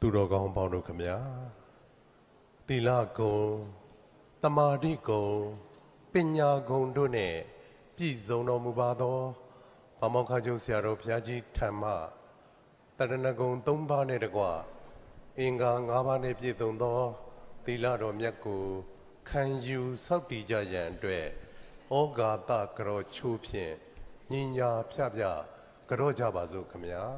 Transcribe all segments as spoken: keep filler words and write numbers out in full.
သူတော်ကောင်းပေါင်းတို့ခမညာသီလဂုဏ်တမာတိဂုဏ်ပညာဂုဏ်တို့နဲ့ပြည့်စုံတော်မူပါသောဗမောက္ခကျုပ်ဆရာတော်ဘုရားကြီးထံမှတရဏဂုဏ်သုံးပါးနဲ့တကွအင်္ဂါငါးပါးနဲ့ပြည့်စုံသောသီလတော်မြတ်ကိုခံယူဆောက်တည်ကြရန်အတွက်ဩဃာတကရောချိုးဖြင့်ညင်ညာဖြဖြကရောကြပါစို့ခမညာ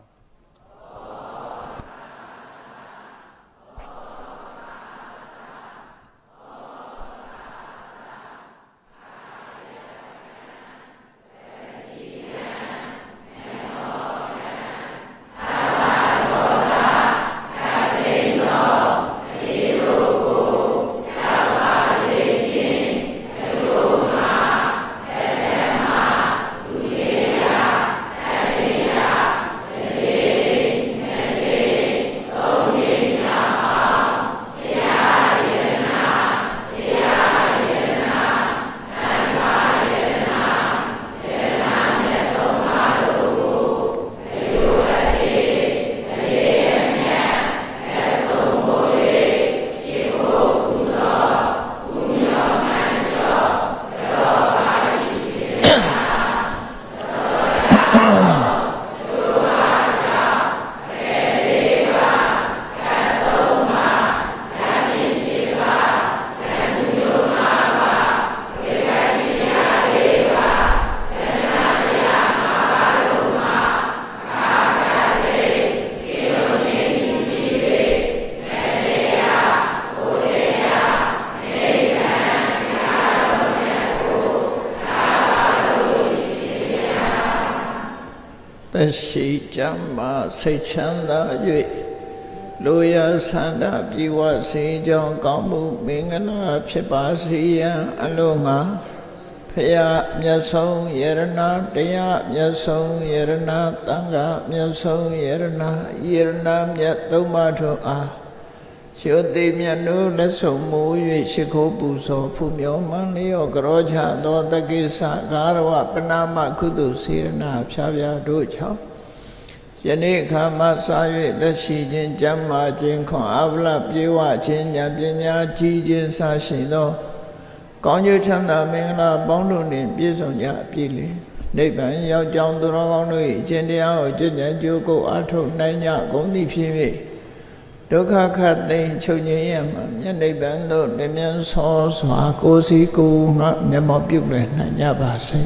ရှိကြမှာစိတ်ချမ်းသာ၍လူရဆန္ဒပြေဝစေကြောင်းကောင်းမှုမင်္ဂလာဖြစ်ပါစေရန်အလို့ငါဖရာမြတ်ဆုံးယရဏတရားမြတ်ဆုံးယရဏသံဃာမြတ်ဆုံးယရဏယရဏမြတ်သုံးပါးတို့အားရှုသိမြတ်တို့လက်ဆုံးမူ၍ရှိခိုးပူဇော်ဖူးမြော်မှန်လျော့ကရောချသောတက္ကိစ္စဂါရဝပနာမကုသိုလ်စေရနာဖြာဖြာတို့ချောင်းယနေ့ခါမှစ၍လက်ရှိခြင်းကျမ်းမာခြင်းခွန်အားဗလပြေဝခြင်းဉာဏ်ပညာကြီးခြင်းစရှိသောကောင်းကျိုးချမ်းသာမင်္ဂလာပေါင်းတို့နှင့်ပြည့်စုံကြပြီလေနိဗ္ဗာန်ရောက်ကြောင်းသူတော်ကောင်းတို့၏အကျင့်တရားကိုကျင့်ကြံကြိုးကိုအားထုတ်နိုင်ကြကုန်သည်ဖြစ်၍ဒုက္ခခတ်သိမ်းချုပ်ငြိမ်းရမှမြတ်နိဗ္ဗာန်သို့လျင်မြန်ဆောစွာကိုယ်စီကိုယ်ငါမျက်မှောက်ပြုလည်နိုင်ကြပါစေ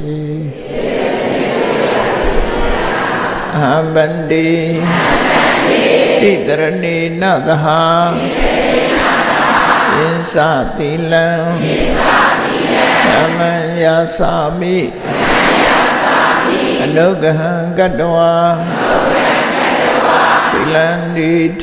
အဘန္တိတိတရဏေနသဟာဣသတိလံသမ္ယာစာမိအနုဂဟံကတဝါသီလန္တိထ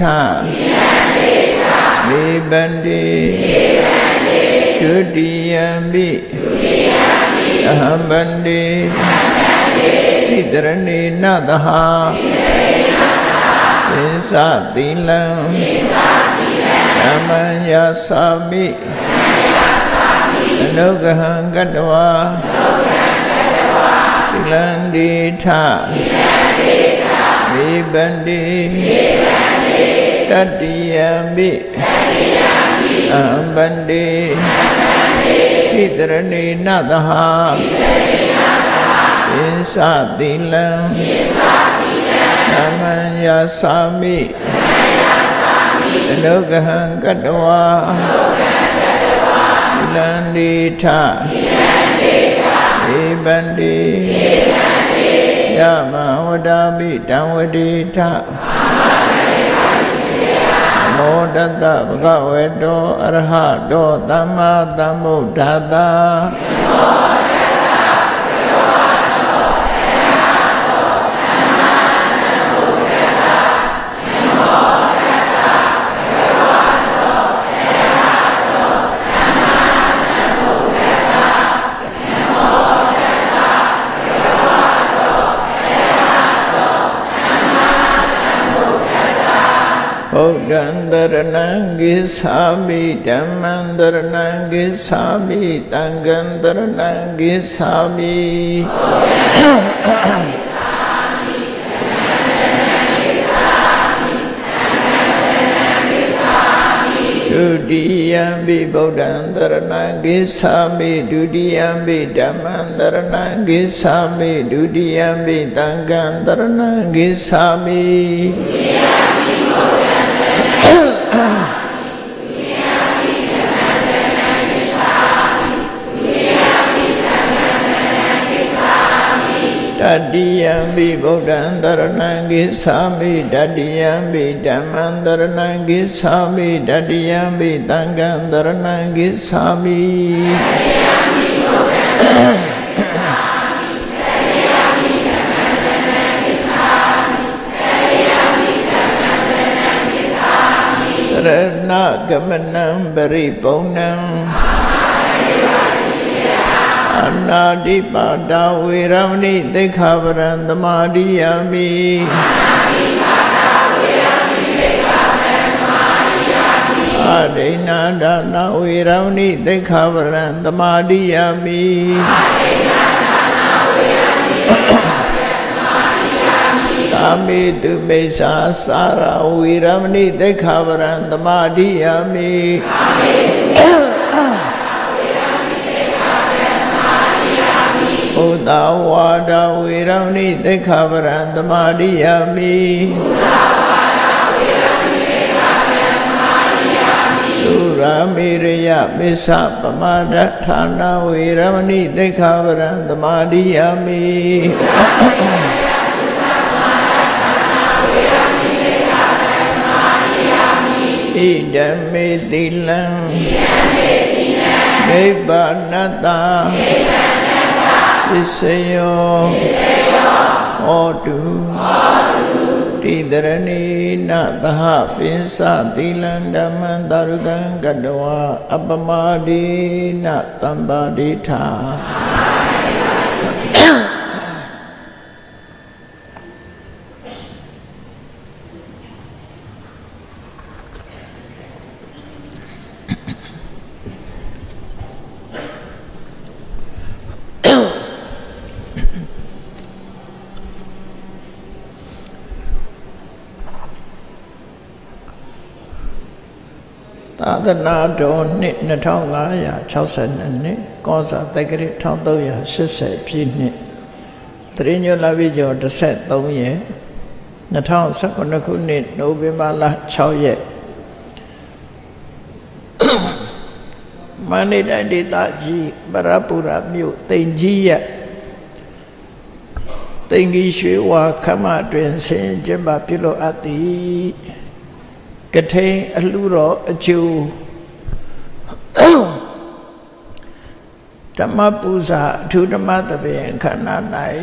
မေဘန္တိဒုတိယံမိအဟံဘန္တိတိတရဏေနသဟာဣသတိလံသမ္ယာစာမိအနုဂဟံကတဝါသီလန္တိထမေဘန္တိတတိယံမိအဟံဘန္တိတိတရဏေနသဟာဣသတိလံသမ္ယာစာမိအနုဂဟံကတဝါသီလန္တိထမေဘန္တိယမဝဒာမိတံဝတိထမောတတဗုဒ္ဓဝေတောအရဟတောသမ္မာသမ္ဗုဒ္ဓတ္တဗုဒ္ဓံတရဏံဂိသာမိဓမ္မံတရဏံဂိသာမိသံဃံတရဏံဂိသာမိ Dudiyampi Buddhaṃ Saraṇaṃ Gacchāmi Dudiyampi Dhammaṃ Saraṇaṃ Gacchāmi Dudiyampi Saṅඝaṃ Saraṇaṃ Gacchāmi Tatiyampi Buddhaṃ Saraṇaṃ Gacchāmi Tatiyampi Dhammaṃ Saraṇaṃ Gacchāmi Tatiyampi Saṅඝaṃ Saraṇaṃ Gacchāmi Sarana Gamanam Paripunam Anadipada Viramani Dekhavarana Madhyami Adinadana Viramani Dekhavarana Madhyami Kami Dubesa Sara Viramani Dekhavarana Madhyami Udawada Viramani Dekhavarana Madhyami Duramiraya Misa Pamadatthana Viramani Dekhavarana Madhyami Idame Dilam Nibbanata Isayo Odu Tidarani Nataha Pinsa Dilam Dhamman Darugan Gadwa Abamadi Natambadita Adana do nit na thong ngã ya chau san nit con sa tay cái thong tâu ya sức sẽ pin nit tri nhiêu la vi jo de set tông ye na thong sắc con nó cũng nit nô bi ma la chau ye mà nit đại đi ta chi Barapura miu tên chi ya tên ghi suy hoa khama truyền sinh trên bà pilo ati cái thế lưu rõ chiều Dhamma Puja thu Dhamma tập viện khả năng này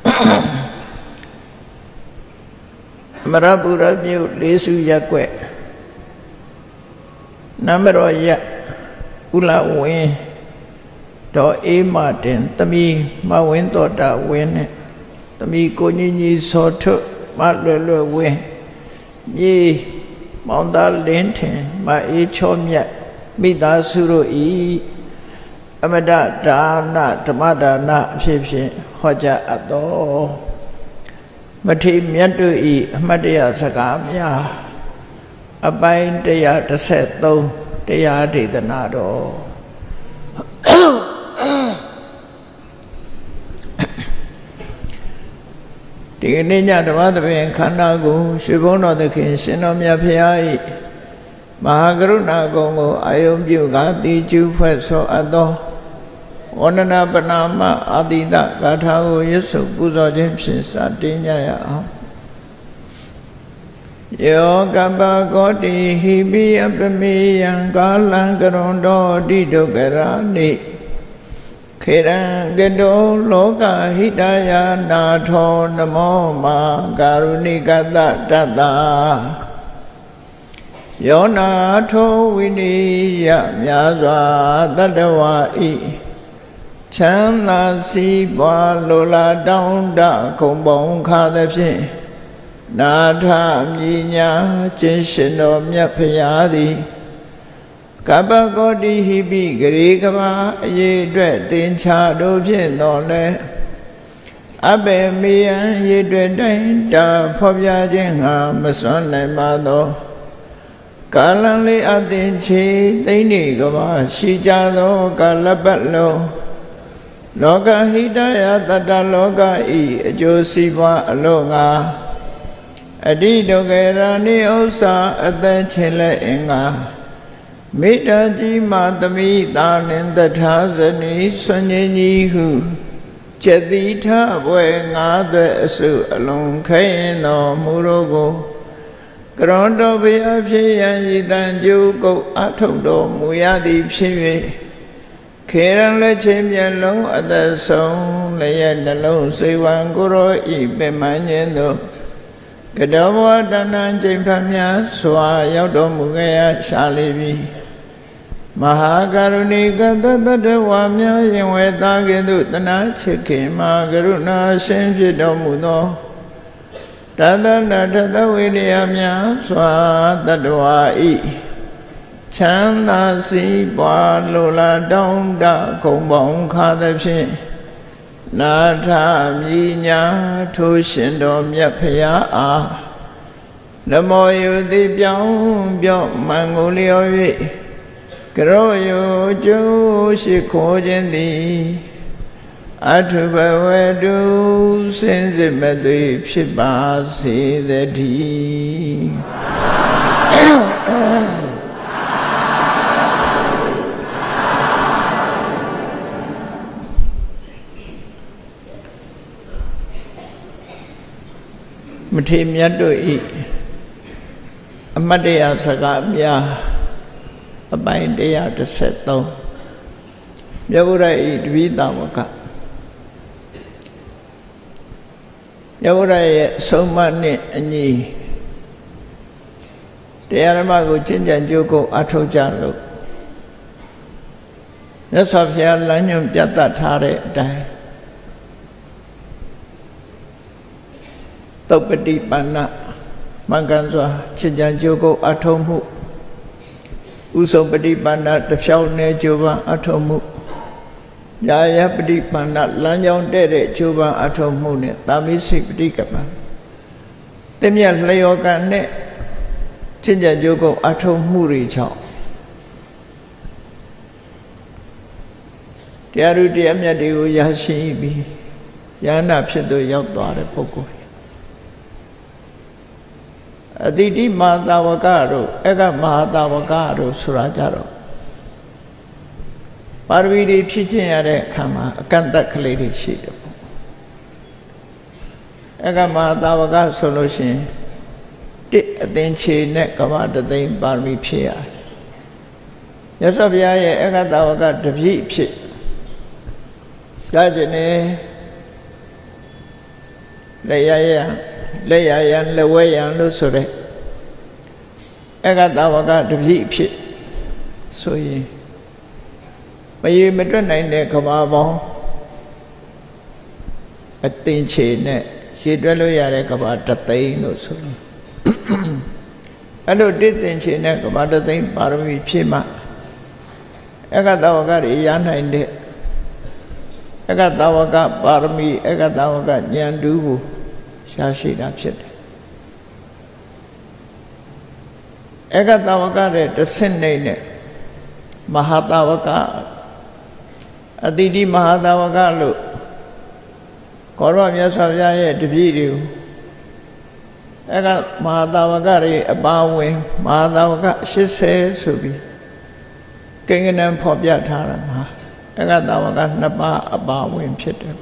Marapura miêu lễ sư gia quẹ Nam rồi ya Ula Win đó e mà đến Tami mà Win đó đã Win Tami cô nhi nhi so thức mà lừa lừa Win Nhi mong ta lên thiên mà ý chôm nhẹ mi ta suru ý amada dana dhamadana phép phép hoa cha ato mà thi miễn tư ý amadaya sakam ya abai taya tase tông taya dhidana đó Thì nên nhà Dhamma tập viện khả năng của sư bốn đó thực hiện sinh ông nhà phía ấy Mahakaruna của ngũ ai ôm chịu cả tí chú phép so ato Onana Panama Adita Katha của Yesu Puja Jem Sinh Sa Tí Nha Ya Yo Kappa Koti Hibi Apami Yang Kalang Karondo Dito Karani Khirang Gado Loka Hidaya Natho Namo Ma Karunikata Tata Yona Tho Viniya Myaswa Tadawa I Chanda Si Bwa Lola Daung Da Khổng Bông Kha Tập Sinh Natha Myinya Chinshino Myat Phaya Di Kappa Koti Hibi Giri Kappa Ye Dwe Tin Cha Do Phin No Le Abbe Miyan Ye Dwe Dain Da Phop Ya Chin Ha Ma Suan Nai Ma Do ကာလံလေးအသင်ချေသိမ့်နေကဘာရှိကြသောကာလပတ်လုံးလောကဟိတယတတ္တလောကဤအကျိုးစီးပွားအလို့ငါအတိဒုက္ခရာနိဥစ္စာအသက်ချင်လက်အင်္ဂါမေတ္တာကြီးမှသမိတာနှင့်တထာဇနီဆွန်ញကြီးဟုကျက်တိထဘွယ်ငါးသွဲအစုအလုံးခဲရင်တော်မူတော်ကိုကရွန်တော်ဘေအဖြစ်ရန်ရည်တန်ကျုပ်ကုတ်အထုတ်တော်မူရသည်ဖြစ်၍ခေရန်လက်ချင်းမျက်လုံးအသက်ဆုံးလည်းရဲ့နှလုံးစိတ်ဝံကိုရောဤပင်မခြင်းတို့ကတောဘဝတဏ္ဍကျိန်ဖတ်များစွာရောက်တော်မူခဲ့ရရှာလိပြီမဟာကရုဏီကတတတဝါများရင်ဝဲသားကဲ့သို့တနာချစ်ခင်မှာကရုဏာရှင်ဖြစ်တော်မူသောတသနာတသဝိရိယများစွာတတဝါဤချမ်းသာစီးပွားလိုလားတောင်းတခုံပေါင်းခါသဖြင့်နာထမြညာထိုးရှင်တော်မြတ်ဖရာအားနမောယုတိပြောင်းပြော့မှန်ကိုလျော်၍ကရောယုကျိုးရှိခိုးခြင်းသည်အထုဘဝတုစင်စစ်မသွေဖြစ်ပါစေတည်းမထေမြတ်တို့ဤအမတ်တရားစကားများအပိုင်းone thirty-threeမြတ်ဗုဒ္ဓဤတပိသာဝကမြတ်ဗုဒ္ဓရဲ့ဆုံးမနဲ့အညီတရားဓမ္မကိုကျင့်ကြံကြိုးကိုအထောက်ကြလို့မြတ်စွာဘုရားလမ်းညွှန်ပြတ်သားထားတဲ့အတိုင်းသုပ္ပတိပန္နမင်္ဂန်စွာကျင့်ကြံကြိုးကိုအထောက်မှုဥစုပฏิပန္နတစ်ဖြောင်းနဲ့ကြိုးပမ်းအထောက်မှုညာယပฏิပန္နလမ်းကြောင်းတဲ့တဲ့ကြိုးပမ်းအထောက်မှုနဲ့သာမိစိပฏิကပ္ပသင်မြတ်လျောကံနဲ့ကျင့်ကြံကြိုးကိုအထောက်မှုတွေကြောင့်တရားဥတရားမြတ်တွေကိုရရှိပြီးဉာဏ်ဖြစ်သူရောက်သွားတဲ့ပုဂ္ဂိုလ်အတိတိမဟာတာဝကတို့အကမဟာတာဝကတို့ဆိုတာကြတော့ပါရမီတွေဖြည့်ခြင်းရတဲ့အခါမှာအကန့်အသတ်ကလေးတွေရှိတယ်ပေါ့အကမဟာတာဝကဆိုလို့ရှိရင်တစ်အသင်္ချေနဲ့ကမ္ဘာတသိန်းပါရမီဖြည့်ရတယ်မြတ်စွာဘုရားရဲ့အကတာဝကတပြည့်ဖြစ်ရှားခြင်းနဲ့လက်ရရလက်ရရလက်ဝဲရလို့ဆိုတဲ့အကတာဝကတပြည့်ဖြစ်ဆိုရင်မရေမတွက်နိုင်တဲ့ကဘာပေါင်းအသင်္ချေနဲ့ရှည်တွက်လို့ရတဲ့ကဘာတသိန်းလို့ဆိုလို့အဲ့လိုတစ်သင်္ချေနဲ့ကဘာတသိန်းပါရမီဖြစ်မှအကတာဝကတွေရနိုင်တဲ့အကတာဝကပါရမီအကတာဝကဉာဏ်တူးကိုရရှိတာဖြစ်တယ်အကတာဝကတဲ့တဆင့်နေနဲ့မဟာတာဝကအတိတိမဟာတာဝကလို့ကောရမြတ်စွာဘုရားရဲ့တပည့်တွေကိုအကမဟာတာဝကတွေအပါဝင်မဟာတာဝကeightyဆိုပြီးကိန်းကနံဖော်ပြထားတာမှာအကတာဝကနှစ်ပါးအပါဝင်ဖြစ်တယ်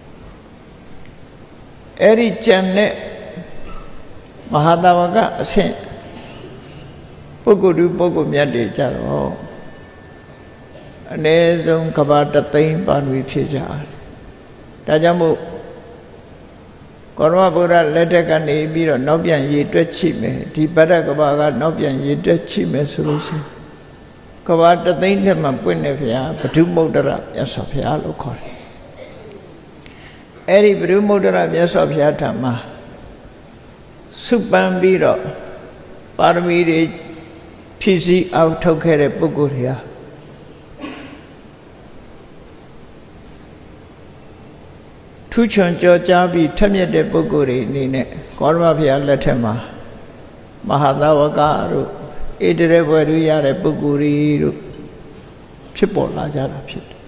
အဲ့ဒီကျန်တဲ့မဟာတာဝကအဆင့်ပုဂ္ဂိုလ်သူပုဂ္ဂိုလ်မြတ်တွေကြတော့အနည်းဆုံးကဘာတသိန်းပါဏိဖြစ်ကြတယ်ဒါကြောင့်မို့ကောရမဗုဒ္ဓလက်ထက်ကနေပြီးတော့နောက်ပြန်ရေတွက်ချိမယ်ဒီဗဒ္ဒကဘာကနောက်ပြန်ရေတွက်ချိမယ်ဆိုလို့ရှိရင်ကဘာတသိန်းနဲ့မှပွင့်နေဗျာဘုဒ္ဓမုဒ္ဒရမြတ်စွာဘုရားလို့ခေါ်တယ်အဲ့ဒီဘုဒ္ဓမုဒ္ဒရမြတ်စွာဘုရားထံမှာစုပန်ပြီးတော့ပါရမီတွေဖြည့်ဆည်းအောက်ထုတ်ခဲ့တဲ့ပုဂ္ဂိုလ်တွေဟာထူးချွန်ကြောကြားပြီးထက်မြက်တဲ့ပုဂ္ဂိုလ်တွေအနေနဲ့ကောရမဘုရားလက်ထက်မှာမဟာသဝကတို့အေတရဲဘွယ်တွေရတဲ့ပုဂ္ဂိုလ်တွေတို့ဖြစ်ပေါ်လာကြတာဖြစ်တယ်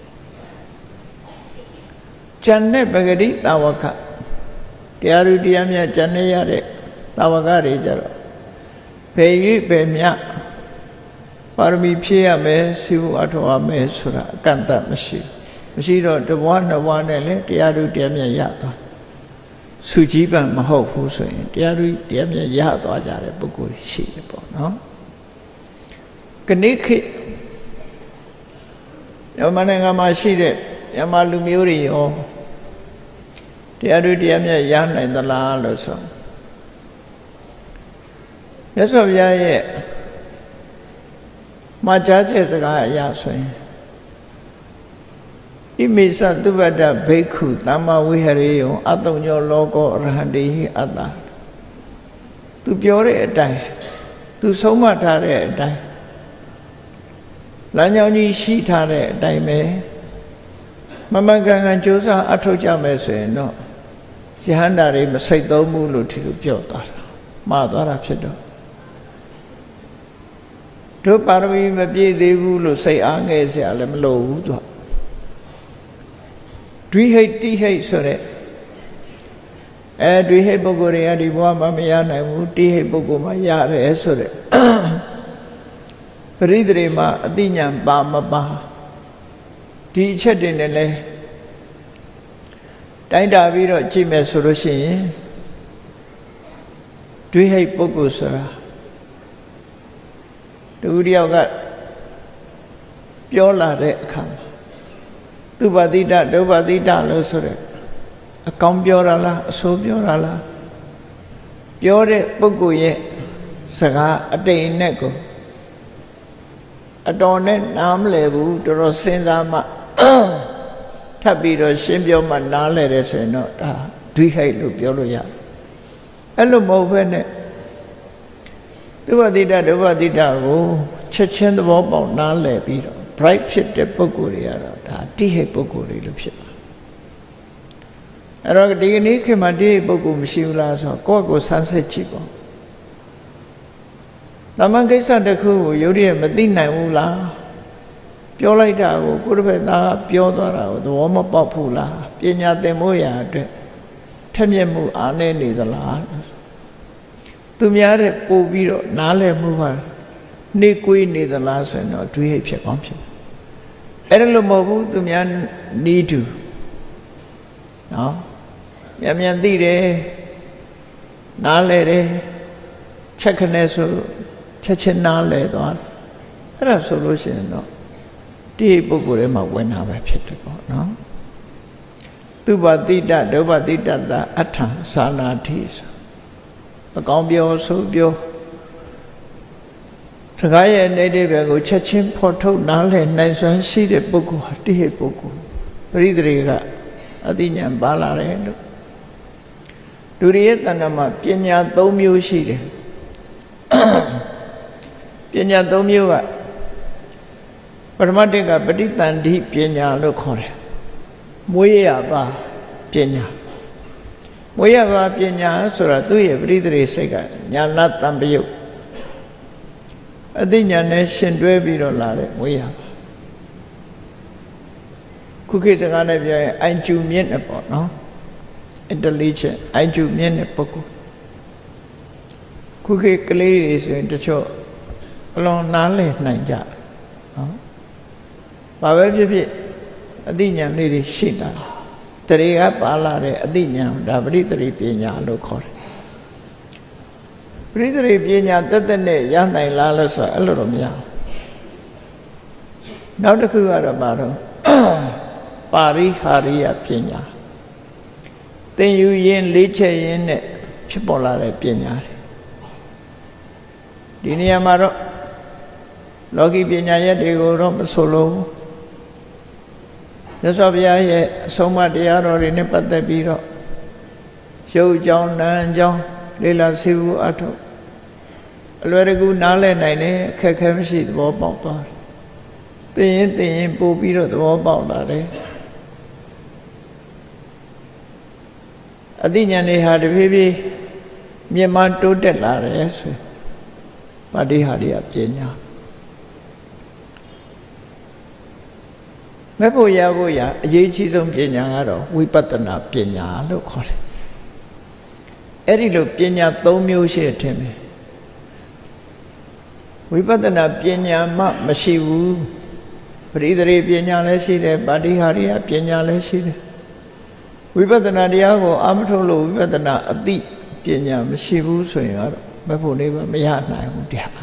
။ဉာဏ်နဲ့ပဂတိတာဝကတရားသူတရားမြတ်ဉာဏ်နဲ့ရတဲ့တာဝကတွေကြတော့ဘယ်၍ဘယ်မြပါရမီဖြည့်ရမယ်စီဝအထောက်အမယ်ဆိုတာအကန့်အသတ်မရှိမရှိတော့တဘွားနှစ်ဘွားနဲ့လည်းတရားသူတရားမြတ်ရသွားစုကြည်ပံမဟုတ်ဘူးဆိုရင်တရားသူတရားမြတ်ရသွားကြတဲ့ပုဂ္ဂိုလ်ရှိတယ်ပေါ့နော်။ကနေ့ခေတ်မြန်မာနိုင်ငံမှာရှိတဲ့မြန်မာလူမျိုးတွေရောတရားသူတရားမြတ်ရနိုင်သလားလို့ဆိုမြတ်စွာဘုရားရဲ့မှာကြားချက်စကားအရဆိုရင်ဣမိသသုဘဒ္ဓဘိက္ခုသမ္မာဝိဟရေယံအတုံညောလောကောအရဟံတေဟိအတ္တသူပြောတဲ့အတိုင်းသူဆုံးမထားတဲ့အတိုင်းလမ်းကြောင်းကြီးရှိထားတဲ့အတိုင်းပဲမမကန်ကန်ကြိုးစားအထောက်ကြမယ်ဆိုရင်တော့ယဟန္တာတွေမစိတ်သုံးဘူးလို့ဒီလိုပြောသွားတာမှားသွားတာဖြစ်တော့တို့ပါရမီမပြည့်သေးဘူးလို့စိတ်အားငယ်เสียလည်းမလိုဘူးသူဒွိဟိတ်တိဟိတ်ဆိုတဲ့အဲဒွိဟိတ်ပုဂ္ဂိုလ်တွေကဒီဘဝမှာမရနိုင်ဘူးတိဟိတ်ပုဂ္ဂိုလ်မှာရတယ်ဆိုတဲ့ပရိသေတွေမှာအတိညာပါမပါဒီအချက်တွေနဲ့လဲတိုင်းတာပြီးတော့ကြည့်မယ်ဆိုလို့ရှိရင်ဒွိဟိတ်ပုဂ္ဂိုလ်ဆိုတာတူတယောက်ကပြောလာတဲ့အခါမှာသူပါတိတဒုပါတိတလို့ဆိုတဲ့အကောင်းပြောတာလားအဆိုးပြောတာလားပြောတဲ့ပုဂ္ဂိုလ်ရဲ့စကားအတိမ်နဲ့ကိုအတော်နဲ့နားမလည်ဘူးတော်တော်စဉ်းစားမှထပ်ပြီးတော့ရှင်းပြောမှနားလည်တယ်ဆိုရင်တော့ဒါဒွိဟိတ်လို့ပြောလို့ရတယ်အဲ့လိုမဟုတ်ဘဲနဲ့သူဝတိတဒုဝတိတကိုချက်ချင်းသဘောပေါက်နားလည်ပြီးတော့ bright ဖြစ်တဲ့ပုဂ္ဂိုလ်တွေကတော့ဒါတိဟိတ်ပုဂ္ဂိုလ်တွေလို့ဖြစ်ပါအဲ့တော့ဒီကနေ့ခေတ်မှာတိဟိတ်ပုဂ္ဂိုလ်မရှိဘူးလားဆိုတော့ကိုယ့်ကိုယ်ဆန်းစစ်ကြည့်ပေါ့သမန်ကိစ္စတစ်ခုကိုယုတ်ရမသိနိုင်ဘူးလားပြောလိုက်တာကိုကိုယ့်တစ်ဖက်သားပြောသွားတာကိုသဘောမပေါက်ဘူးလားပညာသင်ဖို့ရာအတွက်ထက်မြက်မှုအားနည်းနေသလားသူများတဲ့ပို့ပြီးတော့နားလည်မှုဟာနေကွေးနေသလားဆိုရင်တော့တွေးဟိတ်ဖြစ်ကောင်းဖြစ်အဲ့ဒါလို့မဟုတ်ဘူးသူများနီးတူနော်မြန်မြန်သိတယ်နားလည်တယ်ချက်ခနဲ့ဆိုချက်ချင်းနားလည်သွားအဲ့ဒါဆိုလို့ရှိရင်တော့တိဟိတ်ပုဂ္ဂိုလ်တွေမှာဝင်တာပဲဖြစ်တယ်ပေါ့နော်သူပတိတဒုပတိတတအဋ္ဌံသာနာတိအကောင်းပြောဆိုပြောစကားရဲ့နေတဲ့ဘက်ကိုချက်ချင်းဖော်ထုတ်နားလည်နိုင်စွမ်းရှိတဲ့ပုဂ္ဂိုလ်ဟာတိဟိတ်ပုဂ္ဂိုလ်ပရိသေတွေကအသိဉာဏ်ပါလာတယ်လို့ဒုရိယတဏ္ဍမှာပညာ၃မျိုးရှိတယ်ပညာ၃မျိုးကပထမတစ်ကပဋိသန္ဓိပညာလို့ခေါ်တယ်မွေးရပါပညာမွေးရပါပညာဆိုတာသူ့ရဲ့ပရိသေစိတ်ကညာဏတံပယုတ်အသိဉာဏ်နဲ့ရှင်တွဲပြီးတော့လာတဲ့မွေးရပါခုခေတ်စကားနဲ့ပြောရင်အိုင်ကျူမြင့်နဲ့ပေါ့နော် intelligent အိုင်ကျူမြင့်တဲ့ပုဂ္ဂိုလ်ခုခေတ်ကလေးတွေဆိုရင်တချို့အလွန်နားလည်နိုင်ကြတယ်နော်ဘာပဲဖြစ်ဖြစ်အသိဉာဏ်လေးတွေရှိတာတရေကပါလာတဲ့အသိဉာဏ်ဒါပရိသေပညာလို့ခေါ်တယ်ပရိသေပညာတက်တက်နဲ့ရနိုင်လားလို့ဆိုအဲ့လိုတော့မရဘူးနောက်တစ်ခုကတော့ဘာတော့ပါရိဟာရိယပညာသင်ယူရင်လေးချက်ရင်နဲ့ဖြစ်ပေါ်လာတဲ့ပညာတွေဒီနေရာမှာတော့လောကီပညာရက်တွေကိုတော့မဆိုလို့မြတ်စွာဘုရားရဲ့အဆုံးအမတရားတော်တွေနဲ့ပတ်သက်ပြီးတော့ရုပ်ကြောင်းနာမ်ကြောင်းလေလာစီဝအထုအလွယ်တကူနားလည်နိုင်တယ်အခက်ခဲမရှိသဘောပေါက်သွားတယ်သိရင်သိရင်ပို့ပြီးတော့သဘောပေါက်လာတယ်အသိဉာဏ်တွေဟာတဖြည်းဖြည်းမြင့်မားတိုးတက်လာတယ်ဆိုပါဠိဟာရိယပညာမဲ့ဖို့ရဖို့ရအရေးကြီးဆုံးပညာကတော့ဝိပဿနာပညာလို့ခေါ်တယ်အဲ့ဒီလိုပညာ၃မျိုးရှိတယ်ထင်တယ်ဝိပဿနာပညာမှမရှိဘူးပရိသေပညာလည်းရှိတယ်ပါဠိဟာရိယပညာလည်းရှိတယ်ဝိပဿနာတရားကိုအာမထုတ်လို့ဝိပဿနာအသိပညာမရှိဘူးဆိုရင်တော့မဖို့နေပါမရနိုင်ဘူးတရား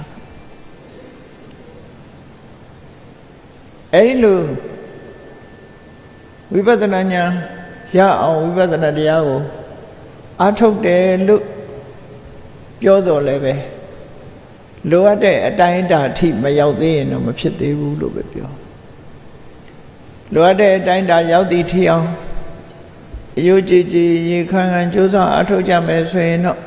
အဲ့ဒီလိုဝိပဿနာဉာဏ်ရအောင်ဝိပဿနာတရားကိုအားထုတ်တယ်လို့ပြောတော့လည်းပဲလိုအပ်တဲ့အတိုင်းအတာအထိမရောက်သေးရင်တော့မဖြစ်သေးဘူးလို့ပဲပြောလိုအပ်တဲ့အတိုင်းအတာရောက်သည့်ထိအောင်အယုကြည်ကြည်ရေခမ်းခမ်းကြိုးစားအားထုတ်ကြမယ်ဆိုရင်တော့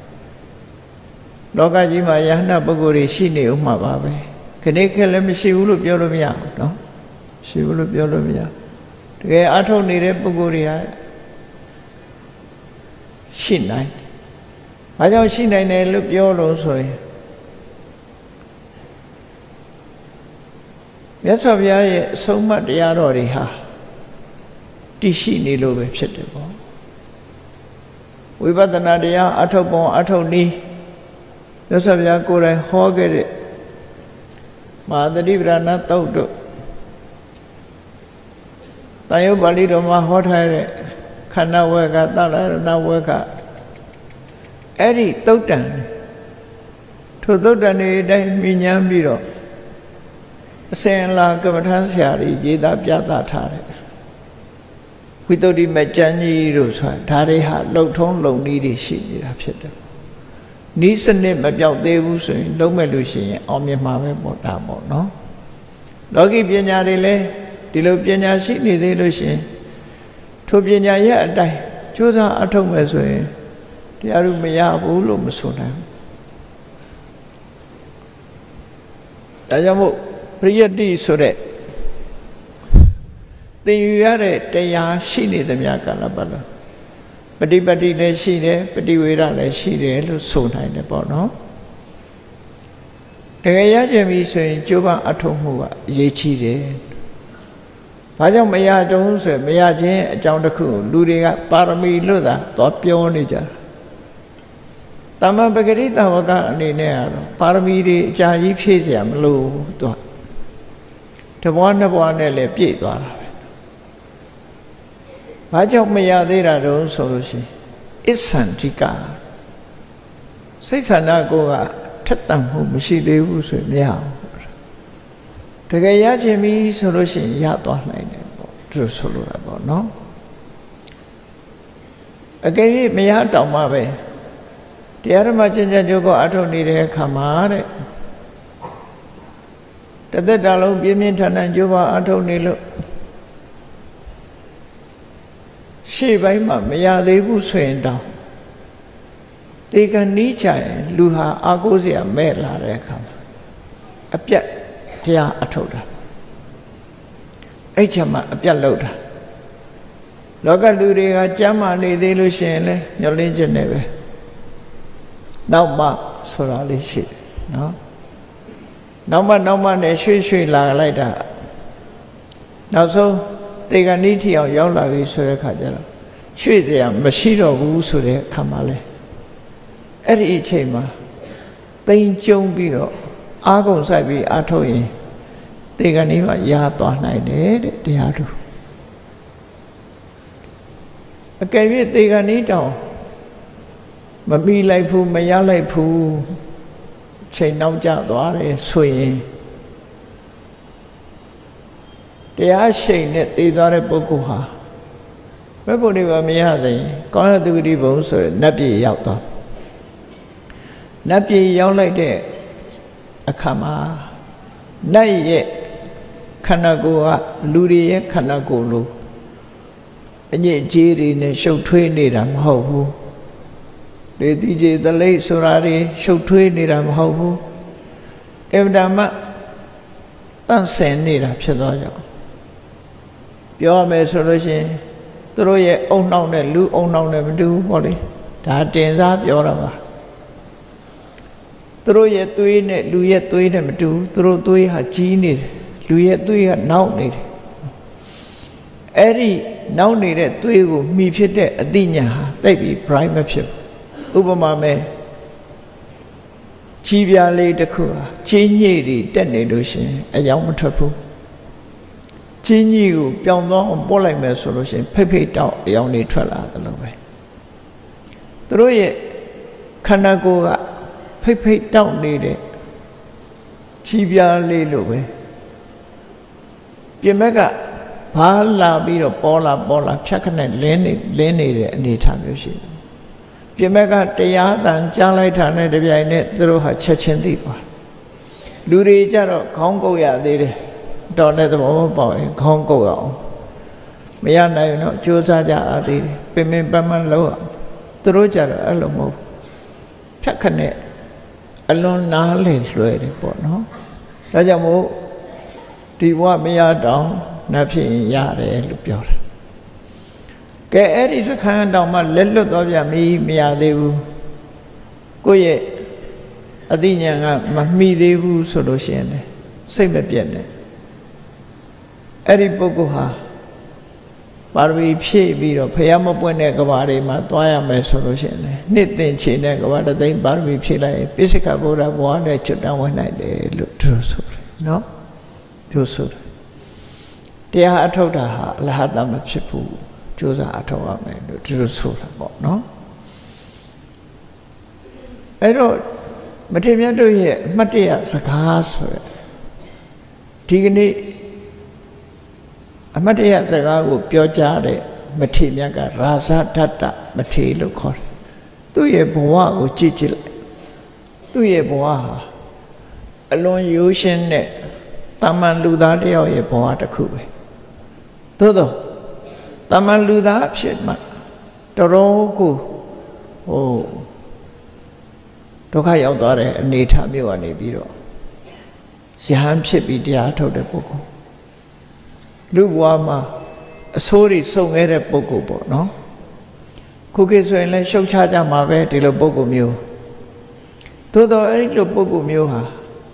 လောကကြီးမှာယဟနာပုဂ္ဂိုလ်တွေရှိနေဦးမှာပါပဲခဏခက်လည်းမရှိဘူးလို့ပြောလို့မရဘူးเนาะရှိဘူးလို့ပြောလို့မရတကယ်အားထုတ်နေတဲ့ပုဂ္ဂိုလ်တွေကရှိနိုင်ဘာကြောင့်ရှိနိုင်တယ်လို့ပြောလို့ဆိုရင်မြတ်စွာဘုရားရဲ့အဆုံးအမတရားတော်တွေဟာတည်ရှိနေလို့ပဲဖြစ်တယ်ပေါ့ဝိပဿနာတရားအထုတ်ပုံအထုတ်နည်းမြတ်စွာဘုရားကိုယ်တိုင်ဟောခဲ့တဲ့မဟာသတိပဋ္ဌာန်သုတ်တို့တန်ရုပ်ပါဠိတော်မှာဟောထားတဲ့ခန္ဓာဝေကသလရဏဝေကအဲ့ဒီသုတ်တန်ထိုသုတ်တန်တွေအတိုင်းမြင်ဉာဏ်ပြီးတော့အစဉ်အလာကမ္မထမ်းဆရာကြီးရေးသားပြသထားတယ်ဝိတ္တုတိမကျမ်းကြီးတို့ဆိုတာဒါတွေဟာလှုပ်ထုံးလုံနည်းတွေရှိနေတာဖြစ်တယ်နီးစနစ်မပြောက်သေးဘူးဆိုရင်လုံးမဲ့လို့ရှိရင်အောင်မြင်မှာပဲပေါ့ဒါပေါ့နော်လောကီပညာတွေလည်းဒီလိုပညာရှိနေသေးလို့ရှိရင်ထိုပညာရဲ့အတိုင်းကြိုးစားအထောက်မဲ့ဆိုရင်တရားဥမရဘူးလို့မဆိုနိုင်ဘူးဒါကြောင့်မို့ပရိယတ္တိဆိုတဲ့သင်ယူရတဲ့တရားရှိနေသမျှကာလပတ်လုံးပฏิပတ်တိလည်းရှိတယ်ပฏิဝေဒလည်းရှိတယ်လို့ဆိုနိုင်တယ်ပေါ့နော်တကယ်ရကြပြီဆိုရင်ကြိုးပမ်းအထောက်မှုကအရေးကြီးတယ်ဘာကြောင့်မရတုံးဆိုရင်မရခြင်းအကြောင်းတစ်ခုလူတွေကပါရမီလို့သာတော့ပြောနေကြတာတမန်ပဂရိတဝကအနေနဲ့ကတော့ပါရမီတွေအကြာကြီးဖြည့်เสียမလို့သူတဘွားနှစ်ဘွားနဲ့လည်းပြည့်သွားတာပဲဘာကြောင့်မရသေးတာတုံးဆိုလို့ရှိရင်အစ္ဆန္တိကစိတ်ဆန္ဒကိုကထက်သန်မှုမရှိသေးဘူးဆိုရင်မရဘူးတကယ်ရခြင်းပြီဆိုလို့ရှိရင်ရသွားနိုင်တယ်ပေါ့သူတို့ဆိုလိုတာပေါ့နော်အကယ်၍မရတောင်မှပဲတရားဓမ္မကျင့်ကြံကြိုးကိုအထုတ်နေတဲ့အခါမှာတဲ့တသက်တာလုံးပြင်းပြင်းထန်ထန်ကြိုးပမ်းအထုတ်နေလို့ရှေ့ပိုင်းမှာမရသေးဘူးဆိုရင်တောင်ဒီကနီးချရင်လူဟာအာကိုးเสียမဲ့လာတဲ့အခါမှာအပြတ်တရားအထုတ်တာအဲ့ချက်မှာအပြတ်လောက်တာလောကလူတွေကကြမ်းမာနေသေးလို့ရှိရင်လည်းညှော်လင်းခြင်းနဲ့ပဲနောက်မှဆိုတာလေးရှိတယ်နော်နောက်မှနောက်မှနဲ့ရွှေ့ရွှေ့လာလိုက်တာနောက်ဆုံးတေကနိထိအောင်ရောက်လာပြီဆိုတဲ့ခါကျတော့ရွှေ့เสียမရှိတော့ဘူးဆိုတဲ့အခါမှာလဲအဲ့ဒီအချိန်မှာတိမ်ကျုံပြီးတော့အာကုံဆိုင်ပြီးအထုတ်ရင်တေကနိမှာရသွားနိုင်တယ်တဲ့တရားသူအကယ်၍တေကနိတောင်မမီလိုက်ဘူးမရလိုက်ဘူးချိန်နောက်ကျသွားတယ်ဆိုရင်တရားရှိန်နဲ့တည်သွားတဲ့ပုဂ္ဂိုလ်ဟာဘယ်ပုံတွေမှမရသေးရင်ကောင်းရတုတိဘုံဆိုရယ်နတ်ပြည်ရောက်သွားနတ်ပြည်ရောက်လိုက်တဲ့အခါမှာနတ်ရဲ့ခန္ဓာကိုယ်ကလူတွေရဲ့ခန္ဓာကိုယ်လိုအညစ်အကြေးတွေနဲ့ရှုပ်ထွေးနေတာမဟုတ်ဘူးလေတိကျေသလိပ်ဆိုတာတွေရှုပ်ထွေးနေတာမဟုတ်ဘူးအဗ္ဗဓမ္မတန့်စင်နေတာဖြစ်သွားကြအောင်ပြောရမယ်ဆိုလို့ရှိရင်သူတို့ရဲ့အုံနှောက်နဲ့လူအုံနှောက်နဲ့မတူဘူးပေါ့လေဒါတင်စားပြောတာပါသူသူတို့ရဲ့သွေးနဲ့လူရဲ့သွေးနဲ့မတူဘူးသူတို့သွေးဟာကြီးနေတယ်လူရဲ့သွေးကနောက်နေတယ်အဲ့ဒီနောက်နေတဲ့သွေးကိုမှီဖြစ်တဲ့အသိဉာဏ်ဟာတိတ်ပြီး bright မဖြစ်ဘူးဥပမာမဲ့ကြီးပြားလေးတစ်ခုဟာကြီးညိတွေတက်နေလို့ရှိရင်အယောင်မထွက်ဘူးကြီးညိကိုပြောင်းသွားအောင်ပို့လိုက်မယ်ဆိုလို့ရှိရင်ဖိတ်ဖိတ်တောက်အယောင်တွေထွက်လာတယ်လို့ပဲသူတို့ရဲ့ခန္ဓာကိုယ်ကဖိတ်ဖိတ်တောက်နေတဲ့ကြီးပြားလေးလို့ပဲပြင်ဘက်ကဘာလာပြီးတော့ပေါ်လာပေါ်လာဖြတ်ခနဲ့လင်းနေလင်းနေတဲ့အနေအထားမျိုးရှိတယ်ပြင်ဘက်ကတရားတန်ကြားလိုက်တာနဲ့တပြိုင်နက်သူတို့ဟာချက်ချင်းသိသွားလူတွေကြတော့ခေါင်းကုပ်ရသေးတယ်တော်တဲ့သဘောမပေါက်ရင်ခေါင်းကုပ်ရအောင်မရနိုင်တော့ကြိုးစားကြအားသေးတယ်ပင်ပင်ပန်းပန်းလုပ်အောင်သူတို့ကြတော့အဲ့လိုမဟုတ်ဖြတ်ခနဲ့အလွန်နားလည်လွှဲတယ်ပေါ့နော်ဒါကြောင့်မို့ဒီဘဝမရတော့နတ်ဖြစ်ရင်ရတယ်လို့ပြောတာကဲအဲ့ဒီစခန်းတောင်မှလက်လွတ်သွားပြန်ပြီမရသေးဘူးကိုယ့်ရဲ့အသိဉာဏ်ကမမှီသေးဘူးဆိုလို့ရှိရင်လေစိတ်မပြတ်နဲ့အဲ့ဒီပုဂ္ဂိုလ်ဟာပါရမီဖြည့်ပြီးတော့ဖျားမပွင့်တဲ့ကဘာတွေမှာသွားရမယ်ဆိုလို့ရှိရင်လေနှစ်သိမ့်ချေတဲ့ကဘာတသိမ့်ပါရမီဖြည့်လိုက်ရင်ပိစိကဗုဒ္ဓဘဝနဲ့ကျွတ်တန်းဝင်နိုင်တယ်လို့သူဆိုတယ်နော်သူဆိုတယ်တရားအထုတ်တာဟာအလဟတမဖြစ်ဘူးကြိုးစားအထောက်ရမယ်လို့သူတို့ဆိုတာပေါ့နော်အဲ့တော့မထေရမြတ်တို့ရဲ့အမှတ်တရစကားဆိုရယ်ဒီကနေ့အမှတ်တရစကားကိုပြောကြားတဲ့မထေရမြတ်ကရာဇဒတ္တမထေရလို့ခေါ်တယ်သူ့ရဲ့ဘဝကိုကြည့်ကြည့်လိုက်သူ့ရဲ့ဘဝဟာအလွန်ရိုးရှင်းတဲ့တာမန်လူသားတယောက်ရဲ့ဘဝတစ်ခုပဲသို့တော့တမန်လူသားဖြစ်မှတော်တော်ကိုဟိုဒုက္ခရောက်သွားတဲ့အနေအထားမျိုးကနေပြီးတော့ယဟန်ဖြစ်ပြီးတရားထုတ်တဲ့ပုဂ္ဂိုလ်လူဘဝမှာအဆိုးတွေစုံခဲ့တဲ့ပုဂ္ဂိုလ်ပေါ့နော်ခုခေတ်ဆိုရင်လည်းရှုတ်ချကြမှာပဲဒီလိုပုဂ္ဂိုလ်မျိုးသို့တော့အဲ့ဒီလိုပုဂ္ဂိုလ်မျိုးဟာ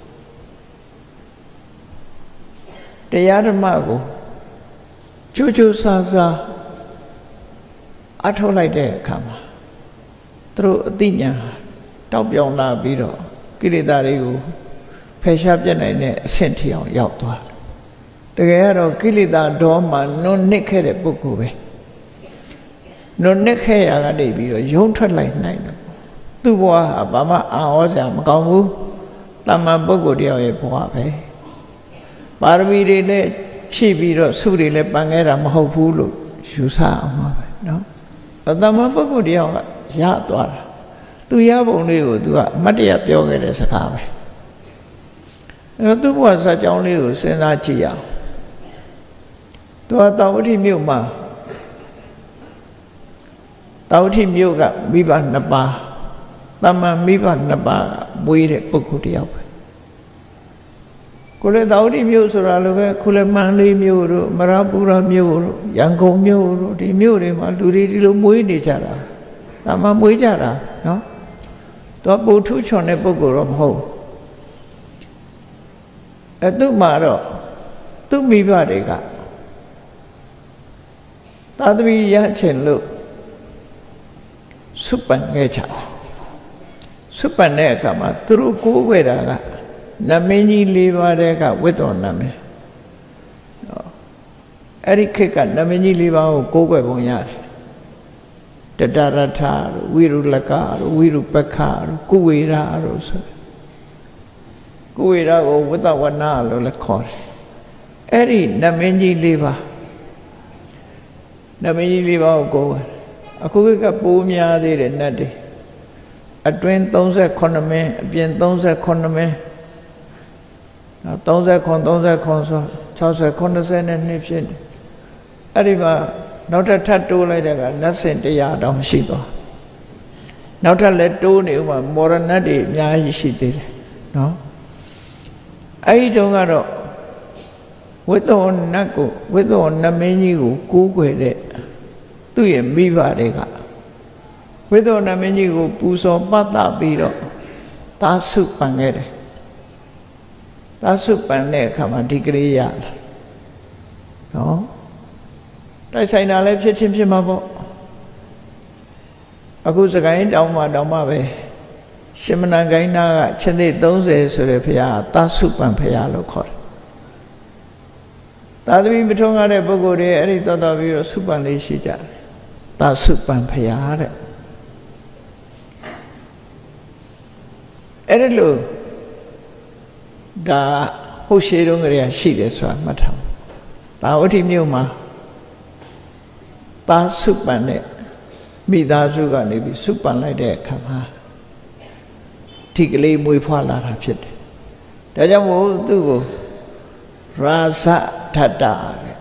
တရားဓမ္မကိုကျိုးကျိုးဆာဆာအထောက်လိုက်တဲ့အခါမှာသူတို့အသိဉာဏ်တောက်ပြောင်လာပြီးတော့ကိလေသာတွေကိုဖယ်ရှားပြတ်နိုင်တဲ့အဆင့်ထိအောင်ရောက်သွားတကယ်ကတော့ကိလေသာတော်မှာနုံနစ်ခဲ့တဲ့ပုဂ္ဂိုလ်ပဲနုံနစ်ခဲ့ရကနေပြီးတော့ယုံထွက်လိုက်နိုင်တယ်သူ့ဘဝဟာဘာမှအာဟောစရာမကောင်းဘူးတမန်ပုဂ္ဂိုလ်တယောက်ရဲ့ဘဝပဲပါရမီတွေလည်းရှိပြီးတော့စုတွေလည်းပန်ခဲ့တာမဟုတ်ဘူးလို့ယူဆအောင်ပါပဲနော်တမန်ပုဂ္ဂိုလ်တယောက်ကရသွားတာသူရပုံလေးကိုသူကအမတ်တရပြောခဲ့တဲ့စကားပဲအဲ့တော့သူ့ဘဝဇာတ်ကြောင်းလေးကိုစဉ်းစားကြည့်ရအောင်သူကတာဝတိမြို့မှာတာဝတိမြို့ကမိဘနှစ်ပါးတမန်မိဘနှစ်ပါးမွေးတဲ့ပုဂ္ဂိုလ်တယောက်ပဲကိုလည်းတာဝတိမြို့ဆိုတာလိုပဲခုလည်းမန္တလေးမြို့တို့မရပူရမြို့တို့ရန်ကုန်မြို့တို့ဒီမြို့တွေမှာလူတွေဒီလိုမွေးနေကြတာဒါမှမွေးကြတာနော်သူကပို့ထုချွန်တဲ့ပုဂ္ဂိုလ်တော့မဟုတ်အဲသူ့မှာတော့သူ့မိဘတွေကသာသမီရချင်လို့စုပန်ခဲ့ကြတာစုပန်တဲ့အခါမှာသူတို့ကိုးကွယ်တာကနမင်းကြီး၄ပါးတဲ့ကဝိတ္တောနမင်းအဲ့ဒီခေတ်ကနမင်းကြီး၄ပါးကိုကိုးကွယ်ပုံရတယ်တတရထတို့ဝိရုလကတို့ဝိရုပက္ခတို့ကုဝေရတို့ဆိုကုဝေရကိုဝိတ္တဝနာလို့လည်းခေါ်တယ်အဲ့ဒီနမင်းကြီး၄ပါးနမင်းကြီး၄ပါးကိုကိုးကွယ်အခုကပိုးများသေးတယ်နတ်တွေအတွင်း၃၈မင်းအပြင်၃၈မင်းနော်၃၇ ၃၇ဆို၆၀ ၉၀နဲ့နှစ်ဖြစ်တယ်အဲ့ဒီမှာနောက်ထပ်ထပ်တိုးလိုက်တဲ့ကနတ်စင်တရားတောင်ရှိသွားနောက်ထပ်လည်းတိုးနေဥပမာမောရဏတ်တွေအများကြီးရှိသေးတယ်နော်အဲ့ဒီတုန်းကတော့ဝိတ္တောနတ်ကိုဝိတ္တောနမင်းကြီးကိုကိုးကွယ်တဲ့သူ့ရဲ့မိဘတွေကဝိတ္တောနမင်းကြီးကိုပူဇော်ပတ်သပြီးတော့သားစုပန်ခဲ့တယ်သားစုပန်တဲ့အခါမှာဒီကလေးရလာနော်တိုက်ဆိုင်တာလည်းဖြစ်ချင်းဖြစ်မှာပေါ့အခုစကိုင်းတောင်မှတောင်မှပဲရှင်မဏဂိုင်းနာကချင်းသေးသုံးဆယ်ဆိုတဲ့ဘုရားသားစုပန်ဘုရားလို့ခေါ်တယ်သာသမီမထုံးရတဲ့ပုဂ္ဂိုလ်တွေအဲ့ဒီတော်တော်ပြီးတော့စုပန်လေးရှိကြတယ်သားစုပန်ဘုရားတဲ့အဲ့ဒီလိုဒါဟုတ်ရှိတုန်းကလေးရှိတယ်ဆိုတာမှတ်ထားသာဝတိမြို့မှာသားစုပန်တဲ့မိသားစုကနေပြီးစုပန်လိုက်တဲ့အခါမှာဒီကလေးမွေးဖွားလာတာဖြစ်တယ်ဒါကြောင့်မို့သူ့ကိုရာဇထတ္တတဲ့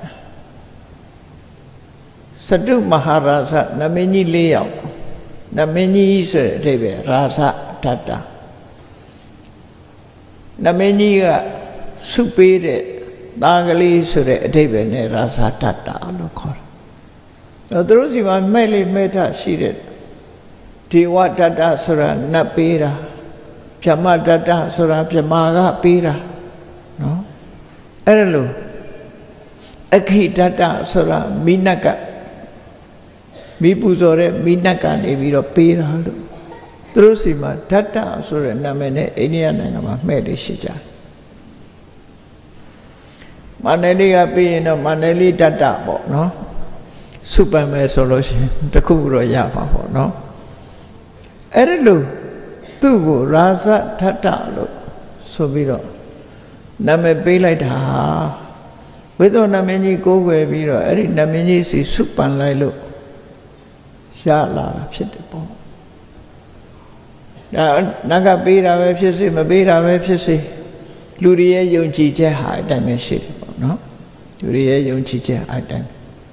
စတုမဟာရာဇနမင်းကြီး၄ယောက်နမင်းကြီးဆိုတဲ့အဓိပ္ပာယ်ရာဇထတ္တနမင်းကြီးကစုပေးတဲ့သားကလေးဆိုတဲ့အဓိပ္ပာယ်နဲ့ရာဇထတ္တလို့ခေါ်တယ်သူတို့စီမှာမဲ့လေးမဲ့ထရှိတဲ့ဒေဝတတ္တဆိုတာနတ်ပေးတာဗြဟ္မတတ္တဆိုတာဗြဟ္မာကပေးတာနော်အဲ့ဒါလို့အခိတတ္တဆိုတာမိနကမိပူဇော်တဲ့မိနကနေပြီးတော့ပေးတာလို့သူတို့စီမှာဓာတ္တဆိုတဲ့နာမည်နဲ့အိန္ဒိယနိုင်ငံမှာမှဲ့လေးရှိကြတယ်မန္တလေးကပြီးရင်တော့မန္တလေးဓာတ္တပေါ့နော်စုပန်မယ်ဆိုလို့ရှိရင်တခုတော့ရမှာပေါ့နော်အဲ့ဒါလို့သူ့ကိုရာဇထတ္တလို့ဆိုပြီးတော့နာမည်ပေးလိုက်တာဝိသောနာမည်ကြီးကိုးကွယ်ပြီးတော့အဲ့ဒီနာမည်ကြီးစီစုပန်လိုက်လို့ရလာတာဖြစ်တယ်ပေါ့ဒါနာကပေးတာပဲဖြစ်စေမပေးတာပဲဖြစ်စေလူတွေရဲ့ယုံကြည်ချက်ဟာအတိုင်းပဲရှိတယ်ပေါ့နော်လူတွေရဲ့ယုံကြည်ချက်အတိုင်း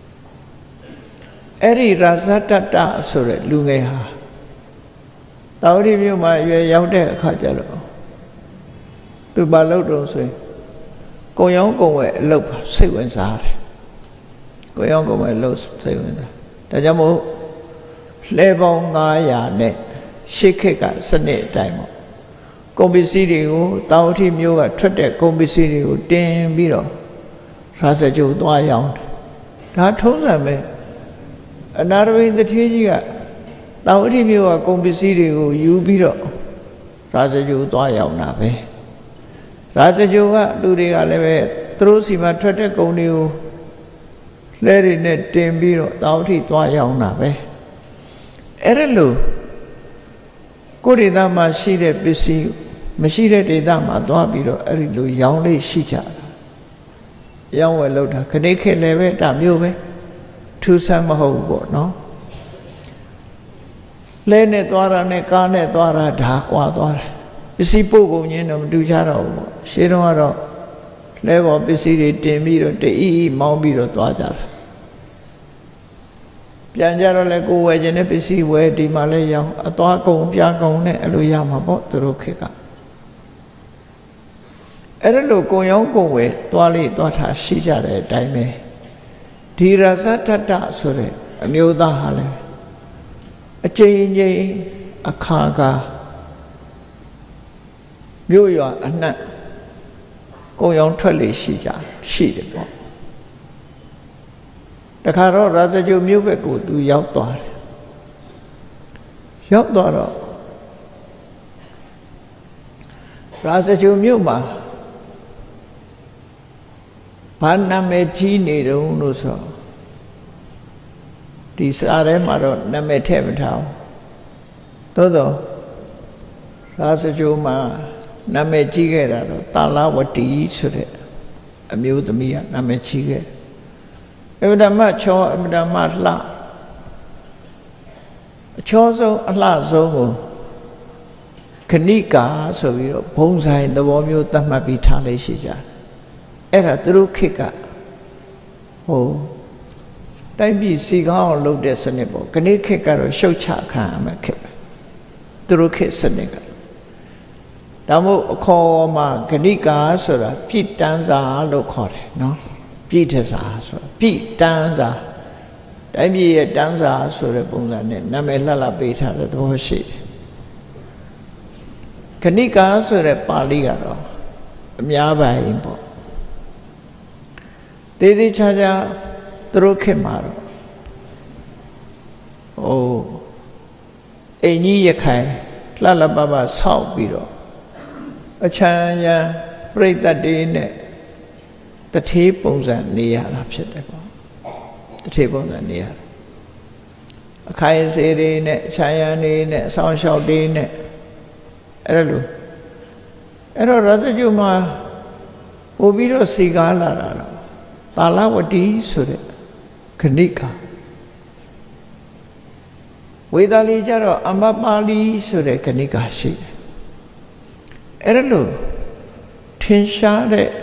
အဲ့ဒီရာဇတတ္တဆိုတဲ့လူငယ်ဟာတာဝတိမြို့မှာရွယ်ရောက်တဲ့အခါကျတော့သူဘာလုပ်တော့ဆိုရင်ကိုရောင်းကုန်ဝဲအလုပ်စိတ်ဝင်စားတယ်ကိုရောင်းကုန်ဝဲအလုပ်စိတ်ဝင်စားဒါကြောင့်မို့လှဲပေါင်း၅ရာနဲ့ရှစ်ခက်ကစနစ်အတိုင်းပေါ့ကုန်ပစ္စည်းတွေကိုတာဝတိမြို့ကထွက်တဲ့ကုန်ပစ္စည်းတွေကိုတင်ပြီးတော့ရာဇကြိုသွားရောင်းတယ်ဒါထုံးစံပဲအနာရဝိသထေကြီးကတာဝတိမြို့ကကုန်ပစ္စည်းတွေကိုယူပြီးတော့ရာဇကြိုသွားရောင်းတာပဲရာဇကြိုကလူတွေကလည်းပဲသူတို့စီမှာထွက်တဲ့ကုန်တွေကိုလဲတွေနဲ့တင်ပြီးတော့တာဝတိသွားရောင်းတာပဲအဲ့ဒါလို့ကိုယ်ဒေသမှာရှိတဲ့ပစ္စည်းမရှိတဲ့ဒေသမှာသွားပြီးတော့အဲ့ဒီလိုရောင်းလေးရှိကြတာရောင်းဝယ်လုပ်တာခဏိခေလည်းပဲဒါမျိုးပဲထူးဆန်းမဟုတ်ဘူးပေါ့နော်လဲနဲ့သွားတာနဲ့ကားနဲ့သွားတာဓာကွာသွားတယ်ပစ္စည်းပို့ကုန်ချင်းတော့မတူကြတော့ဘူးပေါ့ရှင်းတော့ကတော့လဲပေါ်ပစ္စည်းတွေတင်ပြီးတော့တအီအီမောင်းပြီးတော့သွားကြတာပြန်ကြတော့လဲကိုယ်ဝယ်ခြင်းနဲ့ပစ္စည်းဝယ်ဒီမှာလဲရောင်းအသွားကုန်ပြကုန်နဲ့အဲ့လိုရမှာပေါ့သူတို့ခေတ်ကအဲ့ဒါလို့ကိုရောင်းကိုဝယ်သွားလေးသွားထားရှိကြတဲ့အတိုင်းပဲဒီရဇတတ္တဆိုတဲ့အမျိုးသားဟာလဲအကျဉ်းချင်းအခါကမြို့ရွာအနှံ့ကိုရောင်းထွက်လေရှိကြရှိတယ်ပေါ့တခါတော့ရာဇကြိုမြို့ဘက်ကိုသူရောက်သွားတယ်ရောက်သွားတော့ရာဇကြိုမြို့မှာဘာနာမည်ကြီးနေတုံးလို့ဆိုဒီစာထဲမှာတော့နာမည်ထည့်မထားဘူးသို့တော့ရာဇကြိုမှာနာမည်ကြီးခဲ့တာတော့တာလဝတီဆိုတဲ့အမျိုးသမီးကနာမည်ကြီးခဲ့အမ္မဒမချောအမ္မဒမလှအချောဆုံးအလှဆုံးကိုခဏိကာဆိုပြီးတော့ဘုံဆိုင်သဘောမျိုးသတ်မှတ်ပြီးထားလေးရှိကြတယ်အဲ့ဒါသူတို့ခေတ်ကဟိုတိုင်းပြည်စီကောင်းအောင်လုပ်တဲ့စနစ်ပေါ့ခဏိခေတ်ကတော့ရှုတ်ချခံရမယ်ခေတ်သူတို့ခေတ်စနစ်ကဒါမို့အခေါ်မှာခဏိကာဆိုတာပြည့်တန်းစာလို့ခေါ်တယ်နော်ပြည့်ထစာဆိုတာပြည့်တန်းစာတိုင်းပြည်ရဲ့တန်းစာဆိုတဲ့ပုံစံနဲ့နာမည်လှလှပေးထားတဲ့သဘောရှိတယ်ခဏိကာဆိုတဲ့ပါဠိကတော့အများပိုင်းပေါ့တေးသေးချာချာသူတို့ခေတ်မှာတော့ဟိုအိမ်ကြီးရခိုင်လှလှပပဆောက်ပြီးတော့အချမ်းရံပြိတ္တတေးနဲ့တထေးပုံစံနေရတာဖြစ်တယ်ပေါ့တထေးပုံစံနေရတာအခိုင်စေတွေနဲ့ခြံရံတွေနဲ့အဆောင်လျှောက်တွေနဲ့အဲ့လိုအဲ့တော့ရသကျုမှာပို့ပြီးတော့စီကားလာတာတော့တာလဝတီဆိုတဲ့ခဏိကာဝေဒာလီကျတော့အမပါဠိဆိုတဲ့ခဏိကာရှိတယ်အဲ့လိုထင်ရှားတဲ့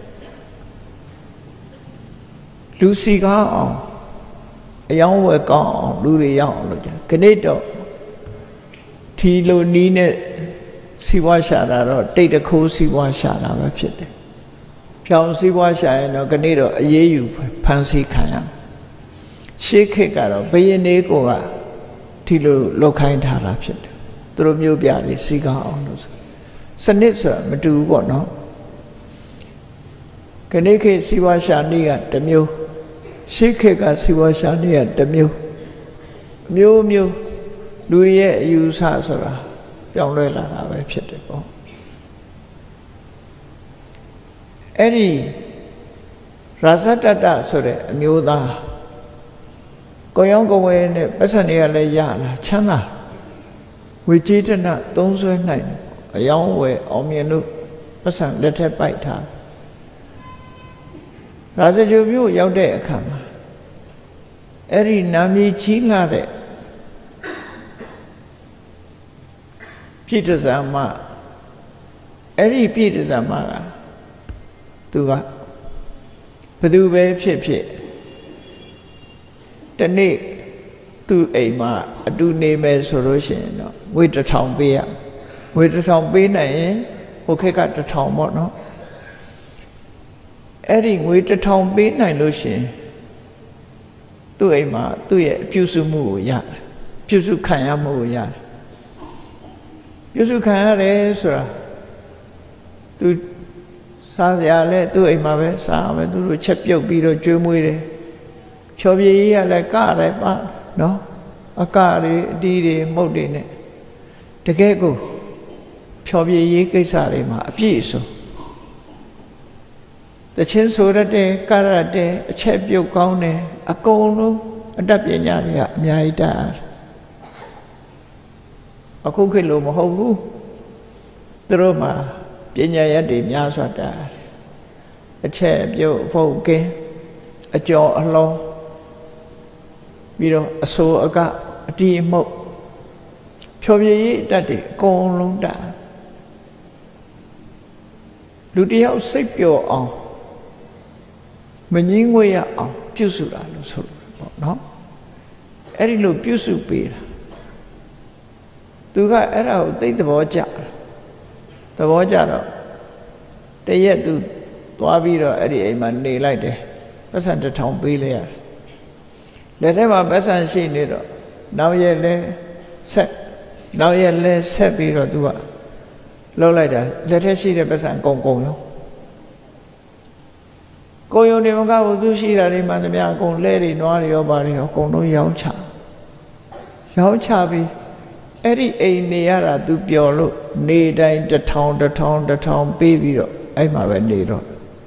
လူစီကားအောင်အယောင်းဝယ်ကောင်းအောင်လူတွေရောက်အောင်လုပ်ကြခဏိတော့ထီလိုနီးနဲ့စီးပွားရှာတာတော့တိတ်တခိုးစီးပွားရှာတာပဲဖြစ်တယ်ဖြောင်စီးပွားရှာရင်တော့ခဏိတော့အေးအေးယူဖမ်းဆီးခံရရှေးခေတ်ကတော့ဘယင်းလေးကိုကဒီလိုလောက်ခိုင်းထားတာဖြစ်တယ်သူတို့မျိုးပြတွေစီကားအောင်လို့ဆိုစနစ်ဆိုမတူဘူးပေါ့နော်ခဏိခေတ်စီးပွားရှာနည်းကတစ်မျိုးရှေးခေတ်ကစီးပွားရှာနည်းကတစ်မျိုးမျိုးမျိုးလူရဲ့အယူဆဆိုတာပြောင်းလဲလာတာပဲဖြစ်တယ်ပေါ့အဲ့ဒီရာဇတတဆိုတဲ့အမျိုးသားကိုရောင်းကိုဝယ်နဲ့ပတ်စံတွေကလည်းရလာချမ်းသာဝေကြေးတနသုံးဆွဲနိုင်အယောင်းဝယ်အောင်မြင်လို့ပတ်စံလက်ထက်ပိုက်ထားရာဇဂိုမျိုးရောက်တဲ့အခါမှာအဲ့ဒီနာမည်ကြီးလာတဲ့ပြည်တဇာမအဲ့ဒီပြည်တဇာမကသူကဘယ်သူပဲဖြစ်ဖြစ်တနေ့သူ့အိမ်မှာအတူနေမယ်ဆိုလို့ရှိရင်တော့ငွေတစ်ထောင်ပေးရငွေတစ်ထောင်ပေးနိုင်ရင်ဟိုခက်ကတစ်ထောင်ပေါ့နော်အဲ့ဒီငွေတစ်ထောင်ပေးနိုင်လို့ရှိရင်သူ့အိမ်မှာသူ့ရဲ့အပြုစုမှုကိုရတယ်ပြုစုခံရမှုကိုရတယ်ပြုစုခံရတယ်ဆိုတာသူစားစရာလဲသူ့အိမ်မှာပဲစားမယ်သူတို့ချက်ပြုတ်ပြီးတော့ကျွေးမွေးတယ်ချော်ပြေးကြီးကလည်းကရတယ်ပါနော်အကတွေအတီးတွေမှုတ်တွေနဲ့တကယ်ကိုချော်ပြေးကြီးကိစ္စတွေမှာအပြည့်အစုံတချင်းဆိုရတဲ့ကရတဲ့အချက်ပြုတ်ကောင်းတယ်အကုန်လုံးအတတ်ပညာတွေကအများကြီးတတ်အခုခေတ်လိုမဟုတ်ဘူးသူတို့မှာပညာရက်တွေများစွာတတ်အချက်ပြုတ်ဖုတ်ကင်းအကျော်အလောပြီးတော့အဆိုအကအတီးအမှုတ်ဖြောပြရေးတတ်တယ်အကုန်လုံးတတ်လူတယောက်စိတ်ပျော်အောင်မငြင်းငွေရအောင်ပြုစုတာလို့ဆိုလို့ပေါ့နော်အဲ့ဒီလိုပြုစုပေးတာသူကအဲ့ဒါကိုသိသဘောကျသဘောကျတော့တရက်သူသွားပြီးတော့အဲ့ဒီအိမ်မှာနေလိုက်တယ်ပတ်စံတစ်ထောင်ပေးလိုက်ရတယ်လက်ထဲမှာပတ်စံရှိနေတော့နောက်ရက်လဲဆက်နောက်ရက်လဲဆက်ပြီးတော့သူကလှုပ်လိုက်တာလက်ထဲရှိတဲ့ပတ်စံကုန်ကုန်ရောကိုယုံနေမကဘူးသူရှိတာတွေမှတမအကုန်လဲတွေနွားတွေရောပါတယ်ရောအကုန်လုံးရောင်းချရောင်းချပြီးအဲ့ဒီအိမ်နေရတာသူပျော်လို့နေတိုင်းတစ်ထောင်တစ်ထောင်တစ်ထောင်ပေးပြီးတော့အဲ့မှာပဲနေတော့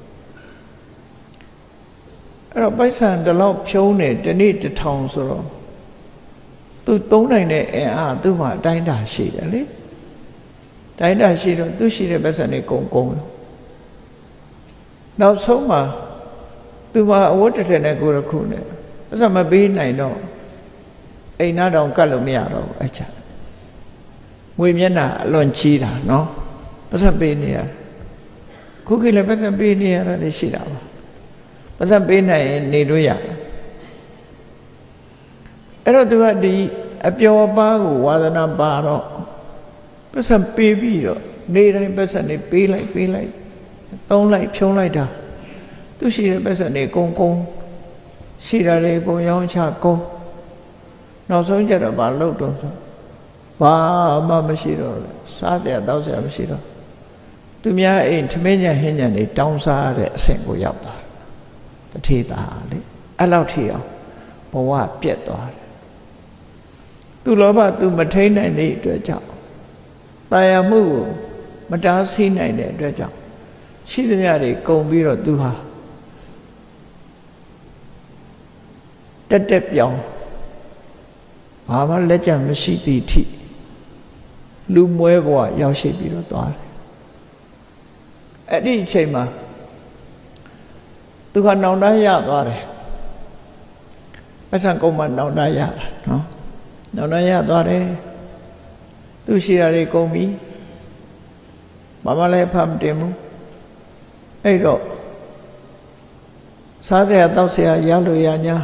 အဲ့တော့ပိုက်ဆံတလောက်ဖြုံးနေတနေ့တစ်ထောင်ဆိုတော့သူသုံးနိုင်တဲ့အင်အားသူ့မှာအတိုင်းတာရှိတယ်လေတိုင်းတာရှိတော့သူရှိတဲ့ပိုက်ဆံတွေကုန်ကုန်နောက်ဆုံးမှာသူမှာအဝတ်တစ်ထည်နဲ့ကိုယ်တစ်ခုနဲ့ပိုက်ဆံမပေးနိုင်တော့အိမ်နာတောင်ကတ်လို့မရတော့ဘူးအဲ့ချာငွေမျက်နှာအလွန်ကြီးတာနော်ပိုက်ဆံပေးနေရခုခေတ်လည်းပိုက်ဆံပေးနေရတာလည်းရှိတာပါပိုက်ဆံပေးနိုင်ရင်နေလို့ရတယ်အဲ့တော့သူကဒီအပျော်ပါးကိုဝါသနာပါတော့ပိုက်ဆံပေးပြီးတော့နေတိုင်းပိုက်ဆံနေပေးလိုက်ပေးလိုက်သုံးလိုက်ဖြုံးလိုက်တာသူရှိတဲ့ပိုက်ဆံနေကုန်ကုန်ရှိတာတွေကုန်ရောင်းချကုန်နောက်ဆုံးကျတော့မလုပ်တော့ဆိုဘဘာမှမရှိတော့စားစရာတောက်စရာမရှိတော့သူများအိမ်သမင်းညာဟင်းညာနေတောင်းစားရတဲ့အဆင့်ကိုရောက်သွားတယ်တထေးသားလေအဲ့လောက်ထိအောင်ဘဝပြတ်သွားတယ်သူလောဘသူမထိန်နိုင်တဲ့အတွက်ကြောင့်တာယာမှုကိုမတားဆီးနိုင်တဲ့အတွက်ကြောင့်ရှိသမျှတွေကုန်ပြီးတော့သူဟာတက်တက်ပြောင်းဘာမှလက်ကျန်မရှိသည့်အထိလူမွဲဘဝရောက်ရှိပြီးတော့သွားတယ်အဲ့ဒီအချိန်မှာသူကနောင်တရသွားတယ်ပစ္စံကုန်းမှာနောင်တရတာနော်နောင်တရသွားတယ်သူရှိတာတွေကုန်ပြီဘာမှလည်းဖတ်မတင်ဘူးအဲ့တော့စားစရာတောက်စရာရလို့ရညာ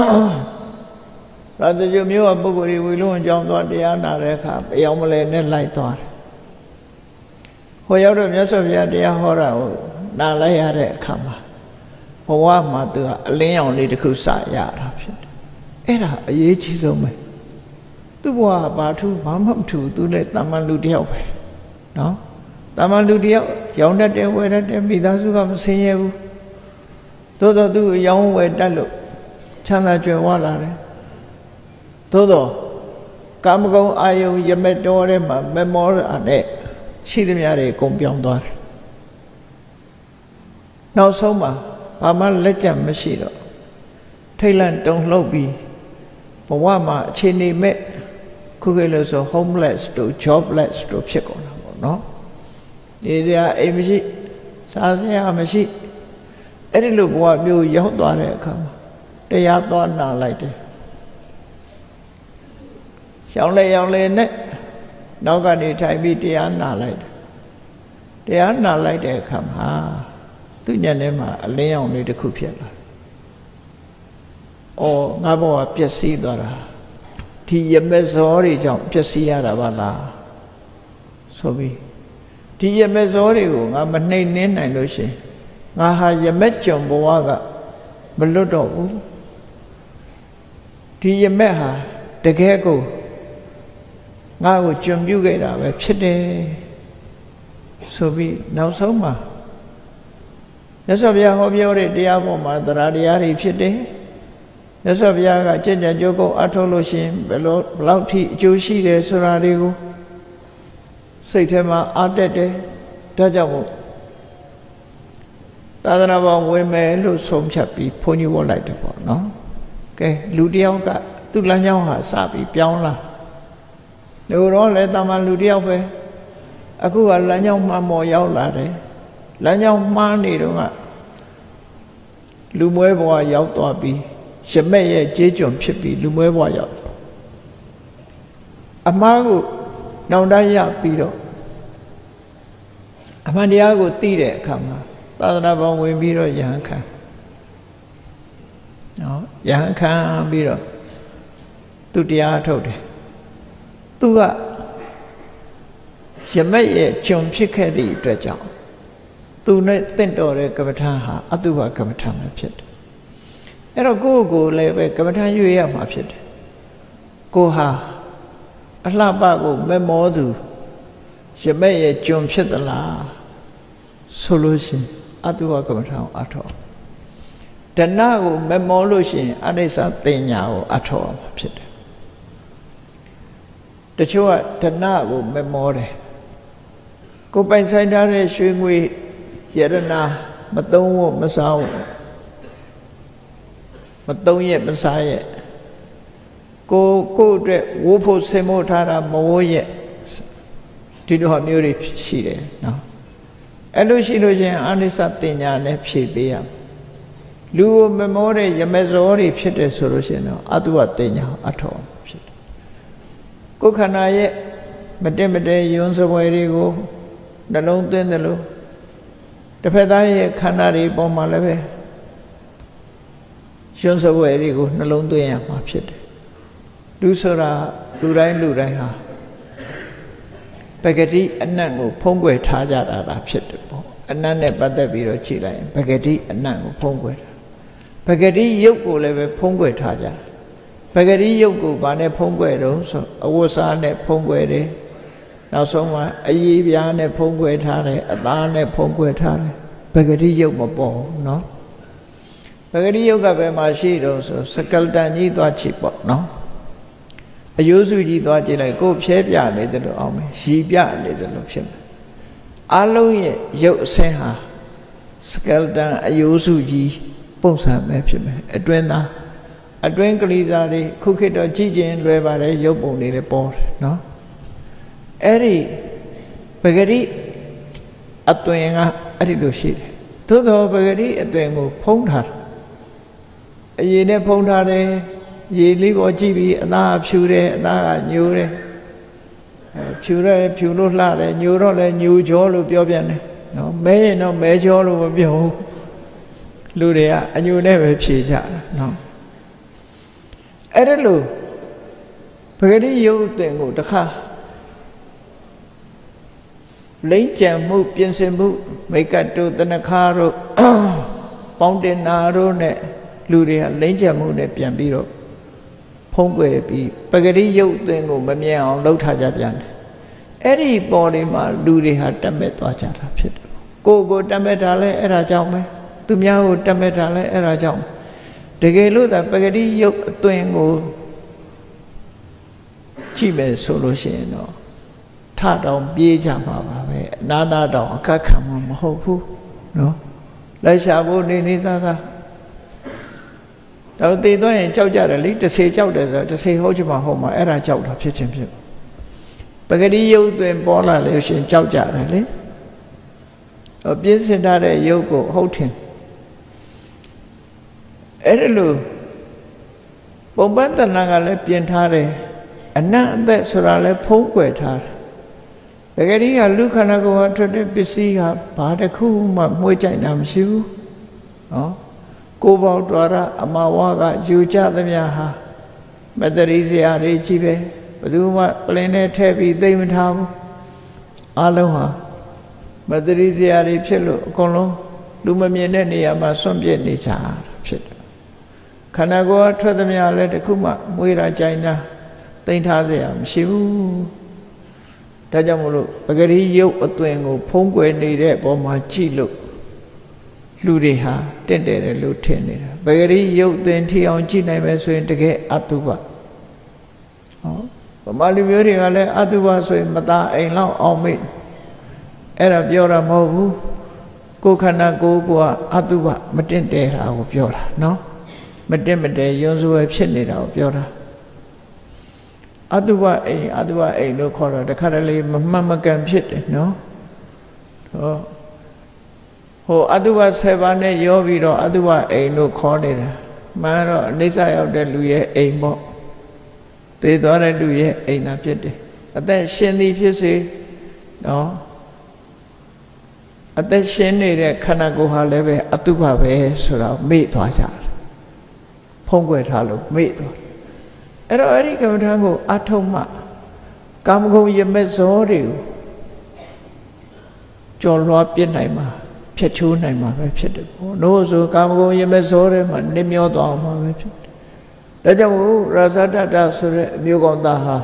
ရာဇဂုမျိုးကပုဂ္ဂိုလ်တွေဝီလုံးအကြောင်းသွားတရားနာတဲ့အခါအယောင်မလဲနဲ့လိုက်သွားတယ်ဟိုရောက်တော့မြတ်စွာဘုရားတရားဟောတာကိုနားလိုက်ရတဲ့အခါမှာဘဝမှာသူကအလင်းရောင်လေးတစ်ခုစရတာဖြစ်တယ်အဲ့ဒါအရေးကြီးဆုံးပဲသူ့ဘဝကဘာထူးဘာမှမထူးသူလည်းတာမန်လူတယောက်ပဲနော်တာမန်လူတယောက်ရောင်းတတ်တယ်ဝယ်တတ်တယ်မိသားစုကမဆင်းရဲဘူးသို့တော့သူရောင်းဝယ်တတ်လို့ချမ်းသာကြွယ်ဝလာတယ်သို့တော့ကာမဂုဏ်အာယုံရမတော်ထဲမှာမမောရနဲ့ရှိသမျှတွေကုန်ပြောင်းသွားတယ်နောက်ဆုံးမှာဘာမှလက်ကျန်မရှိတော့ထိတ်လန့်တုန်လှုပ်ပြီးဘဝမှာအခြေအနေမဲ့ခုခေတ်လို့ဆို homeless တို့ jobless တို့ဖြစ်ကုန်တာပေါ့နော်ဒီတရားအိမ်မရှိစားစရာမရှိအဲ့ဒီလိုဘဝမျိုးရောက်သွားတဲ့အခါမှာတရားသွားနာလိုက်တယ်ရှောင်းလေရောင်လေနဲ့နောက်ကနေထိုင်ပြီးတရားနာလိုက်တယ်တရားနာလိုက်တဲ့အခါမှာသူညနေမှာအလင်းရောင်လေးတစ်ခုဖြစ်လာ။အော်ငါဘဝပျက်စီးသွားတာဒီရမဇောတွေကြောင့်ပျက်စီးရတာပါလားဆိုပြီးဒီရမဇောတွေကိုငါမနှိမ်နှင်းနိုင်လို့ရှင်ငါဟာရမက်ကြုံဘဝကမလွတ်တော့ဘူးဒီရမက်ဟာတကယ်ကိုငါ့ကိုကြုံပြုခဲ့တာပဲဖြစ်တယ်ဆိုပြီးနောက်ဆုံးမှာမြတ်စွာဘုရားဟောပြောတဲ့တရားပေါ်မှာတရားတရားတွေဖြစ်တယ်မြတ်စွာဘုရားကကြင်ကြံကြိုးကုပ်အထောက်လို့ရှင်ဘယ်လိုဘလောက်ထိအကျိုးရှိတယ်ဆိုတာတွေကိုစိတ်ထဲမှာအားတက်တယ်ဒါကြောင့်မို့သာသနာ့ဘောင်ဝင်မယ်လို့ဆုံးဖြတ်ပြီးဘုန်းကြီးဝတ်လိုက်တယ်ပေါ့နော်ကဲလူတယောက်ကသူ့လမ်းကြောင်းဟာစပြီးပြောင်းလာလူတော့လည်းတာမန်လူတယောက်ပဲအခုကလမ်းကြောင်းမှမော်ရောက်လာတယ်လမ်းကြောင်းမှားနေတော့ကလူမွဲဘဝရောက်သွားပြီးရမက်ရဲ့ကြေးကျွန်ဖြစ်ပြီးလူမွဲဘဝရောက်အမှားကိုနောင်တရပြီးတော့အမှန်တရားကိုသိတဲ့အခါမှာသာသနာ့ဘောင်ဝင်ပြီးတော့ယဟန်ခံနော်ယဟန်ခံပြီးတော့သူတရားထုတ်တယ်သူကရမက်ရဲ့ကျွန်ဖြစ်ခဲ့သည့်အတွက်ကြောင့်သူနဲ့တင့်တော်တဲ့ကမ္မထာဟာအတုပကမ္မထာပဲဖြစ်တယ်အဲ့တော့ကိုယ့်ကိုယ်လည်းပဲကမ္မထာရွေးရမှာဖြစ်တယ်ကိုဟာအလှပကိုမမောသူရမက်ရဲ့ကျွန်ဖြစ်သလားဆိုလို့ရှိရင်အတုပကမ္မထာကိုအထောက်ဒဏကိုမမောလို့ရှိရင်အနိစ္စတင်ညာကိုအထောက်မှာဖြစ်တယ်တချို့ကဒဏကိုမမောတယ်ကိုပိုင်ဆိုင်ထားတဲ့ရွှေငွေယရနာမသုံးဖို့မစားဖို့မသုံးရက်မစားရက်ကိုကိုအတွက်ဝိုးဖို့ဆင်မို့ထားတာမဝိုးရက်ဒီလိုဟာမျိုးတွေရှိတယ်နော်အဲ့လိုရှိလို့ရှိရင်အနိစ္စတင်ညာနဲ့ဖြည့်ပေးရလူကိုမမောတဲ့ရမဇောတွေဖြစ်တယ်ဆိုလို့ရှိရင်တော့အတုဝတင်ညာအထောက်ဖြစ်တယ်ကိုယ်ခန္ဓာရဲ့မတက်မတဲယွန်းစပွဲတွေကိုနှလုံးသွင်းတယ်လို့တစ်ဖက်သားရဲ့ခန္ဓာတွေပေါ်မှာလည်းပဲယွန်းစပွဲတွေကိုနှလုံးသွင်းရမှာဖြစ်တယ်လူဆိုတာလူတိုင်းလူတိုင်းဟာပဂတိအနတ်ကိုဖုံးကွယ်ထားကြတာလားဖြစ်တယ်ပေါ့အနတ်နဲ့ပတ်သက်ပြီးတော့ကြည့်လိုက်ရင်ပဂတိအနတ်ကိုဖုံးကွယ်တာပဂတိရုပ်ကိုလည်းပဲဖုံးကွယ်ထားကြပ Bagari Yoku, Bane Pongue, so Awasane Pongue, now someone a Yiviane Pongue Tare, a Dane Pongue Tare, Bagari Yoka, no? Bagari Yoga Mashido, so Sakaltani to a chip, no? A usually to a like go Pia little army, Shibia little option. Alo Yo Seha, Skelton, a usually Posa Mepshime, a Dwena. A drink lizard, cook it or Gigi wherever a yobo need a port, no? Eri Bagari at Twinga Arido sheet. Todo Bagari at Twingo pwned her. A yene pwned her, ye live or Gibi, and I pure, and I knew pure, pure lad, neural and new jol of Jobian. No, may no major of your Luria, and you never cheat, no. Erelu, Pagadi you tengo the car. Late move, piense move, make a to the Nakaro, Poundin Naro ne, Luria, Langer moon, Piambiro, Pongue be, Pagadi you tengo, Mamia on low Tajabian. Every body ma Luri had Tamet Wachata. Go go Tametale, Era Jaume, Tumia Tametale, Era Jaume. The Galo that Pagadi yoke twingo Chibe solution no Tadon Bijama, Nana don Kakam Hopu, no? Lashabu Nidada. Now they don't chow jar, lead to say chow to say Hojima Homa, Era chow of Pitchin. Pagadi yoke twin Bola Lucian chow jar, really? A business that a yoko holding. Erelu Bombanta Nagale Pientare, and not that Surale Poquetar. Begaria Lucanago to the Bisia, Padaku, Mujainam Shu, Cobalt Dora, Amawaga, Juja the Yaha, Madarizia Rechive, Baduma, Plane Tevi, David Ham, Aloha, Madarizia Repselo, Colo, Lumamiania, Masombian Nichar. Kanago to the Mia let a Kuma, Muira China, Taintaziam, Shivu Tajamulu, Pagari Yo Otwingo, Pongue needed for my chilo, Ludiha, Tender, Lieutenant, Pagari Yo twenty on China Meso to get Atuba. Oh, but Malivuri Ale Atuba so in Mata a long on me. Era Biora Mobu, Kokana Goa Atuba, Matindera of Biora, no? Mademade, Yonzu have seen it out, Biora. Aduwa a, Aduwa a no color, the Karali Mamma can shit, no? Oh, Aduwa Savane, Yovido, Aduwa a no corner. Maro, Nisa of the Louis a mo. They don't do ye a napjete. At that shinny, if you say, no? At that shinny, Kanagoha leve, Atuba, so meet to us. Pongue Halo, meet. Ero Erika Tango, Atoma, Gamgo Yemezori, John Rob Yenaima, Petu Naima, no, so Gamgo Yemezori, Nimio Dama, Rajamu, Razada Dasure, Mugondaha,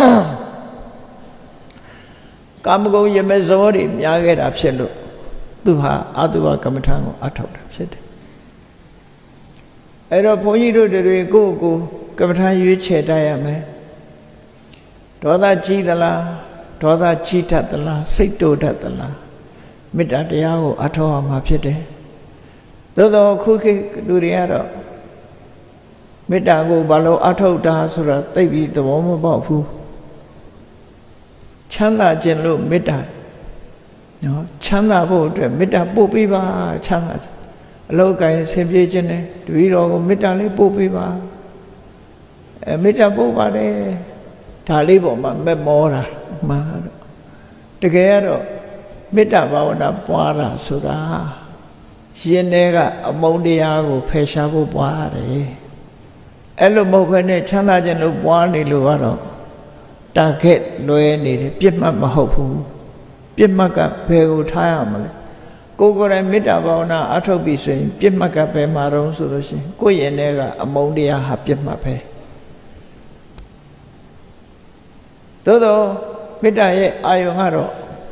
Gamgo Yemezori, Yaget Absolute, Duha, Adua Kamatango, Atot, said. Ero Ponito de go go, Kamatan Yuche Diame Doda Chidala, Doda Chitatala, Sito Tatala, Mitatiao, Atoa Mapete. Dodo cookie Duriado Mitago Balo Ato Dasura, they be the woman about who Chanda Genlu Mita. No, Chanda boat, Mita Popiba, Chanda. Lokai Simpiagene, Duiro, Mitali Popiba, Mita Popade, Talibo, Memora, Mahado. Together, Mita Bauna Puara, Sura, Sienega, Amondiago, Peshago Puare, Elo Mopene, Chanajan Lupuani Luaro, Taket, Loeni, Pima Mahopu, Pimaka, Pego Tiamale. Go and meet about now, Atobi saying, Pimaka pe maron solution, Koyenega, Amondia, Hapima pe. သို့သောမေတ္တာရဲ့အာယုံကတော့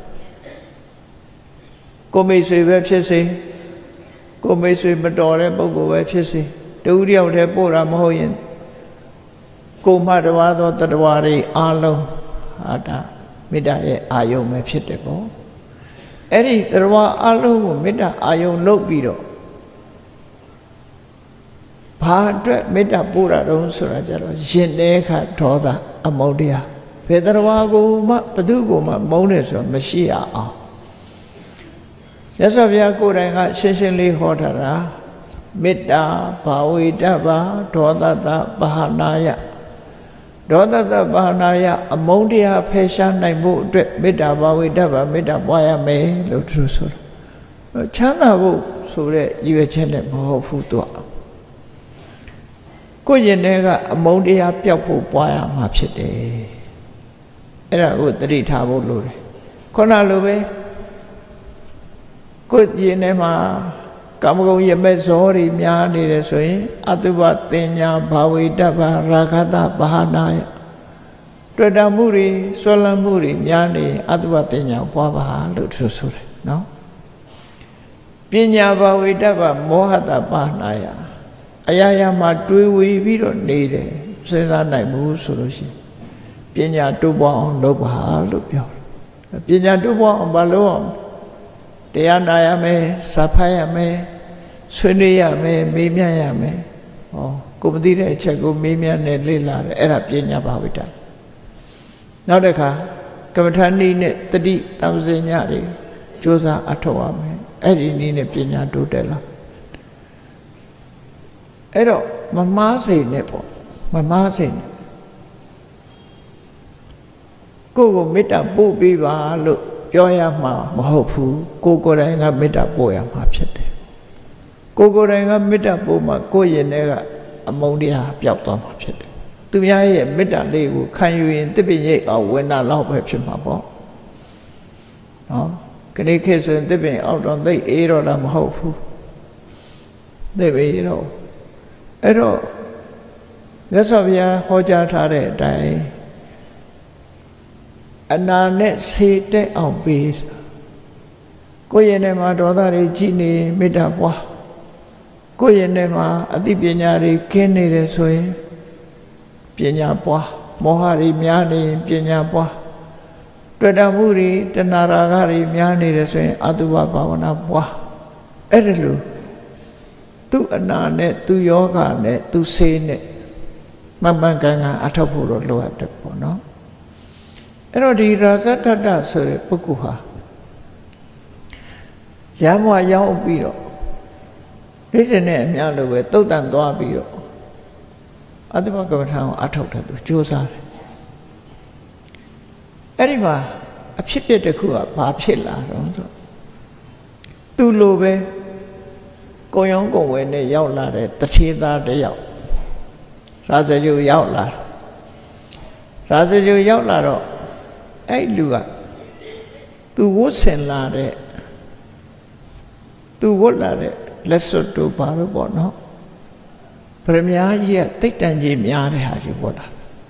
ကိုမိတ်ဆွေပဲဖြစ်စေကိုမိတ်ဆွေမတော်တဲ့ပုဂ္ဂိုလ်ပဲဖြစ်စေတူတယောက်တည်းပို့တာမဟုတ်ရင်ကိုမှတပါးသောတတဝါတွေအားလုံးဟာဒါမေတ္တာရဲ့အာယုံပဲဖြစ်တယ်ပေါ့အဲ့ဒီတတဝါအားလုံးကိုမေတ္တာအာယုံလုပ်ပြီးတော့ဘာအတွက်မေတ္တာပို့တာတုံးဆိုတာကြတော့ရှင်တဲ့အခါဒေါသအမုန်းတရားဘယ်တတဝါကိုမှဘသူကိုမှမုန်းတယ်ဆိုတာမရှိရအောင်မြတ်စွာဘုရားကိုယ်တိုင်ကရှင်းရှင်းလေးဟောထားတာမေတ္တာဘာဝေတ္တဘာဒေါသတပါဟနာယဒေါသတပါဟနာယအမုန်းတရားဖယ်ရှားနိုင်ဖို့အတွက်မေတ္တာဘာဝေတ္တဘာမေတ္တာပွားရမယ်လို့သူဆိုတာချမ်းသာဖို့ဆိုတဲ့ရည်ရွယ်ချက်နဲ့မဟုတ်ဘူးသူကကိုယ့်ရင်ထဲကအမုန်းတရားပျောက်ဖို့ပွားရမှာဖြစ်တယ်အဲ့ဒါကိုသတိထားဖို့လိုတယ်ခုနလိုပဲကိုယ့်ရင်ထဲမှာကာမဂုဏ်ရမဲ့ဇောတွေများနေတယ်ဆိုရင်အတုပတင်ညာဘာဝေတ္တဘာရာဂတဘာဟနာယတွေ့တာမှုတွေဆွလန်းမှုတွေများနေအတုပတင်ညာပွားပါလို့သူဆိုတယ်နော်ပညာဘာဝေတ္တဘာမောဟတဘာဟနာယအရာရာမှာတွေးဝေပြီးတော့နေတယ်စဉ်းစားနိုင်မှုဆိုလို့ရှိရင်ပညာတိုးပွားအောင်လုပ်ပါလို့ပြောတယ်ပညာတိုးပွားအောင်ဘာလို့အောင်တရားနာရမယ်စာဖတ်ရမယ်ဆွေးနွေးရမယ်မေးမြန်းရမယ်ဟောကိုမသိတဲ့အချက်ကိုမေးမြန်းနေလေ့လာတယ်အဲ့ဒါပညာဘာဝိတ္တနောက်တစ်ခါကမ္မထာနည်းနဲ့တတိတမ္ပဇညတွေကြိုးစားအထောက်ရမယ်အဲ့ဒီနည်းနဲ့ပညာတိုးတက်လာအဲ့တော့မမားစိတ်နဲ့ပေါ့မမားစိတ်နဲ့ကိုယ့်ကိုမေတ္တာပို့ပေးပါလို့ပြောရမှာမဟုတ်ဘူးကိုကိုယ်တိုင်ကမေတ္တာပို့ရမှာဖြစ်တယ်ကိုကိုယ်တိုင်ကမေတ္တာပို့မှကိုယ့်ရင်ထဲကအမုန်းတရားပျောက်သွားမှာဖြစ်တယ်သူများရဲ့မေတ္တာလေးကိုခံယူရင်တစ်ပိရိတ်အောင်ဝင်တာလောက်ပဲဖြစ်မှာပေါ့နော်ခဏခေတ်ဆိုရင်တစ်ပိအောက်တော့သိအေးတော့တာမဟုတ်ဘူးသိပြီတော့အဲ့တော့မြတ်စွာဘုရားဟောကြားထားတဲ့အတိုင်းအနာနဲ့ဆေတက်အောင်ပေးကိုယ့်ရင်ထဲမှာဒေါသတွေကြီးနေမေတ္တာပွားကိုယ့်ရင်ထဲမှာအသိပညာတွေကင်းနေတယ်ဆိုရင်ပညာပွားမောဟတွေများနေပညာပွားတွေ့တာမှုတွေတဏှာရာဂတွေများနေတယ်ဆိုရင်အတုပဘာဝနာပွားအဲ့ဒါလို့သူ့အနာနဲ့သူ့ယောဂနဲ့သူ့ဆေးနဲ့မှန်မှန်ကန်ကန်အထောက်ဖို့တော့လိုအပ်တယ်ပေါ့နော်အဲ့တော့ဒီရာဇတတ္တဆိုတဲ့ပုဂ္ဂိုလ်ဟာရမွာရောက်ပြီးတော့ဒိဋ္ဌိနဲ့အများလိုပဲတုတ်တန်သွားပြီးတော့အတ္တမကမ္မထာကိုအထောက်ထားသူကြိုးစားတယ်အဲ့ဒီမှာအဖြစ်ပြတစ်ခုကဘာဖြစ်လာတော့ဆိုသူလိုပဲကိုရောင်းကိုဝယ်နဲ့ရောက်လာတဲ့တထေသားတစ်ယောက်ရာဇဂုရောက်လာရာဇဂုရောက်လာတော့အဲ့လူကသူဝတ်ဆင်လာတဲ့သူဝတ်လာတဲ့လက်စွပ်တို့ဘာလို့ပေါ့နော်ဗရမ ्या ကြီးကတိတ်တန်ကြီးများတဲ့ဟာကြီးပေါ့တာ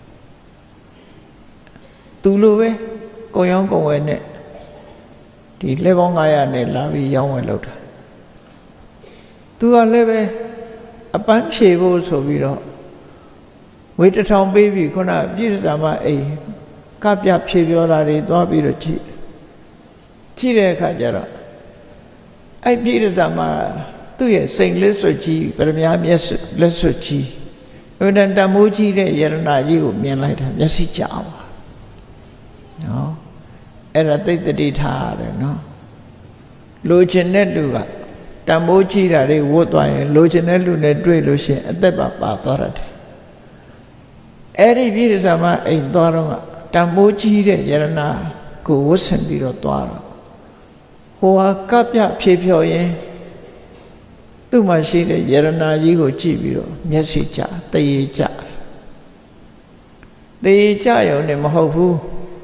သူလိုပဲကိုရောင်းကိုဝယ်နဲ့ဒီလက်ပေါင်း900နဲ့လာပြီးရောင်းဝယ်လုပ်တာသူကလည်းပဲအပန်းဖြေဖို့ဆိုပြီးတော့ဝေတစ်ထောင်ပေးပြီးခုနပြည့်စုံမအိမ်ကပြဖြေပြောတာတွေသွားပြီးတော့ကြည့်ကြည့်တဲ့အခါကျတော့အဲ့ပြည့်စုံမသူ့ရဲ့စိတ်လက်စွပ်ကြီးပရမ ्या မျက်စွပ်လက်စွပ်ကြီးအမှန်တန်မိုးကြီးတဲ့ယရနာကြီးကိုမြင်လိုက်တာမျက်စိကြာပါနော်အဲ့ဒါသိတ္တိထားရတယ်နော်လိုချင်တဲ့လူကတန်မိုးကြီးတာတွေဝတ်သွားရင်လိုချင်တဲ့လူနဲ့တွေ့လို့ရှိရင်အသက်ပါပါသွားတယ်အဲ့ဒီပြည့်စုံမအိမ်သွားတော့တန်မိုးကြီးတဲ့ယရနာကိုဝတ်ဆင်ပြီးတော့သွားတော့ဟိုဟာကပြဖြေဖြော်ရင်သူ့မှာရှိတဲ့ယရနာကြီးကိုကြည့်ပြီးတော့မျက်စိကျတရေကျတရေကျရုံနဲ့မဟုတ်ဘူး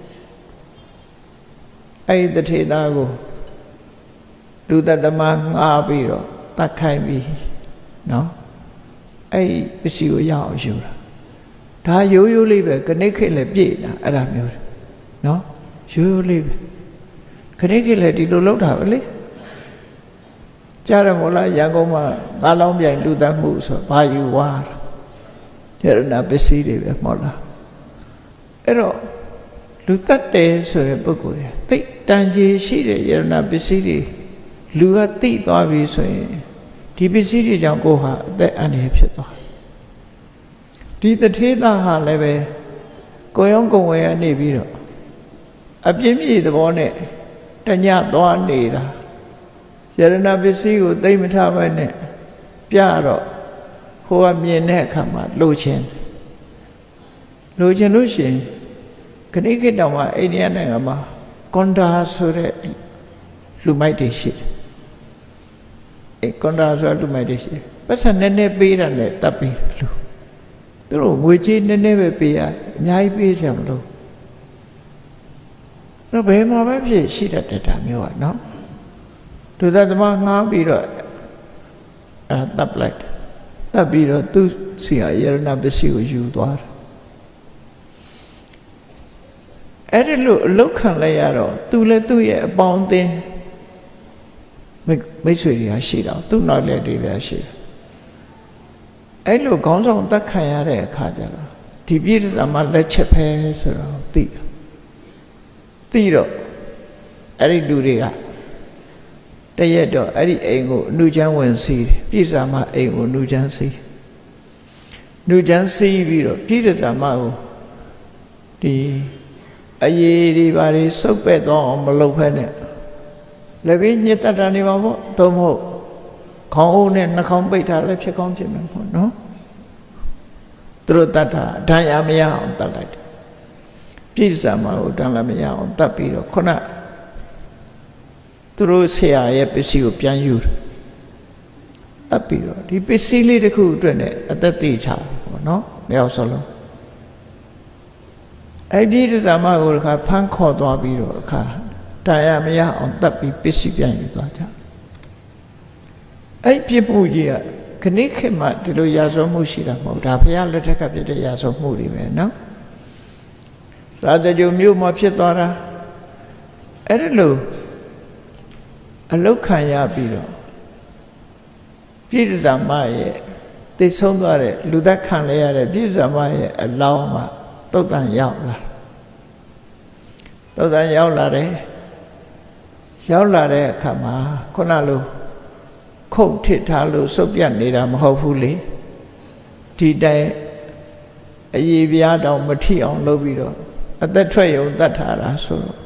အဲ့ဒီတထေသားကိုလူတတ်သမားငှားပြီးတော့တတ်ခိုင်းပြီးနော်အဲ့ဒီပစ္စည်းကိုရအောင်ယူတာဒါရိုးရိုးလေးပဲကနိခေတ်လည်းပြည့်တာအဲ့ဒါမျိုးနော်ရိုးရိုးလေးပဲခဏခဏလည်းဒီလိုလောက်တာပဲလေကြားရမို့လားရန်ကုန်မှာငါးလောင်းပြိုင်လူသက်မှုဆိုဘာယူဝါရရဏပစ္စည်းတွေပဲမဟုတ်လားအဲ့တော့လူသက်တယ်ဆိုတဲ့ပုဂ္ဂိုလ်တွေသိတန်ကြီးရှိတဲ့ယရဏပစ္စည်းတွေလူကသိသွားပြီဆိုရင်ဒီပစ္စည်းတွေကြောင့်ကိုယ်ဟာအသက်အန္တရာယ်ဖြစ်သွားဒီတထေသားဟာလည်းပဲကိုယ်ရောကိုယ်ဝယ်ရနေပြီးတော့အပြင်းပြေသဘောနဲ့တညသွားနေတာယရဏပစ္စည်းကိုသိမထားပဲနဲ့ပြတော့ဟိုကမြင်တဲ့အခါမှာလိုချင်လိုချင်လို့ရှိရင်ခဏခေတ်တောင်မှအိန္ဒိယနိုင်ငံမှာကွန်ဒါဆိုတဲ့လူမိုက်တွေရှိတယ်အဲကွန်ဒါဆိုတဲ့လူမိုက်တွေရှိတယ်ပတ်စံနည်းနည်းပေးတာနဲ့တပ်ပေးတယ်လူသူတို့ငွေကြီးနည်းနည်းပဲပေးရအများကြီးပေးချင်မလို့တော့ဘယ်မှာပဲဖြစ်ရှိတတ်တဲ့တာမျိုးอ่ะเนาะသူသတ္တမငားပြီးတော့အဲတပ်လိုက်တပ်ပြီးတော့သူစီရယရဏပစ္စည်းကိုယူသွားတယ်အဲ့ဒီလိုအလုတ်ခံလိုက်ရတော့သူလည်းသူ့ရဲ့အပေါင်းအသင်းမိတ်ဆွေတွေကရှိတော့သူ့နောက်လက်တွေလည်းရှိတယ်အဲ့လိုခေါင်းဆောင်တက်ခံရတဲ့အခါကျတော့ဒီပြည့်စုံမှာလက်ချက်ပဲဆိုတော့သိတယ်သိတော့အဲ့ဒီလူတွေကတရက်တော့အဲ့ဒီအိမ်ကိုအနုချမ်းဝင်စီးတယ်ပြည့်စုံမှာအိမ်ကိုအနုချမ်းစီးအနုချမ်းစီးပြီးတော့ပြည့်စုံမှာကိုဒီအရေးဒီပါတွေစုပ်ပဲ့သွားအောင်မလုပ်ဖဲနဲ့လည်းပြီးညစ်တတ်တာနေပါပေါ့သို့မဟုတ်ခေါင်းအုပ်နဲ့နှာခေါင်းပိတ်ထားလည်းဖြစ်ကောင်းဖြစ်မှာပေါ့နော်သူတို့တတ်တာဒဏ်ရာမရအောင်တတ်လိုက်တယ်ပြည့်စုံမှာကိုဒဏ်လည်းမရအောင်တတ်ပြီးတော့ခုနသူတို့ဆရာရဲ့ပစ္စည်းကိုပြန်ယူတယ်တတ်ပြီးတော့ဒီပစ္စည်းလေးတစ်ခုအတွက်နဲ့အသက်သေးချပေါ့နော်လျှောက်စလုံးအဲ့ဒီတဇာမကိုတစ်ခါဖမ်းခေါ်သွားပြီးတော့အခါတရားမရအောင်တတ်ပြီးပစ္စည်းပြန်ယူသွားကြအဲ့ပြစ်မှုကြီးကခဏခေတ်မှဒီလိုရာဇဝမှုရှိတာမဟုတ်ဒါဘုရားလက်ထက်ကဖြစ်တဲ့ရာဇဝမှုတွေပဲနော်ရာဇဂျုံမြို့မှာဖြစ်သွားတာအဲ့ဒီလိုအလုတ်ခံရပြီးတော့ပြည့်စုံမရဲ့သိဆုံးသွားတဲ့လူသက်ခံလဲရတဲ့ပြည့်စုံမရဲ့အလောင်းမှာသုတ်တန်ရောက်လာသုတ်တန်ရောက်လာတယ်ရောက်လာတဲ့အခါမှာခုနလိုခုတ်ထစ်ထားလို့စုပ်ပြတ်နေတာမဟုတ်ဘူးလေဒီတိုင်အရေးပြားတောင်မထိအောင်လုပ်ပြီးတော့အသက်ထွက်ရုံတတ်ထားတာဆိုတော့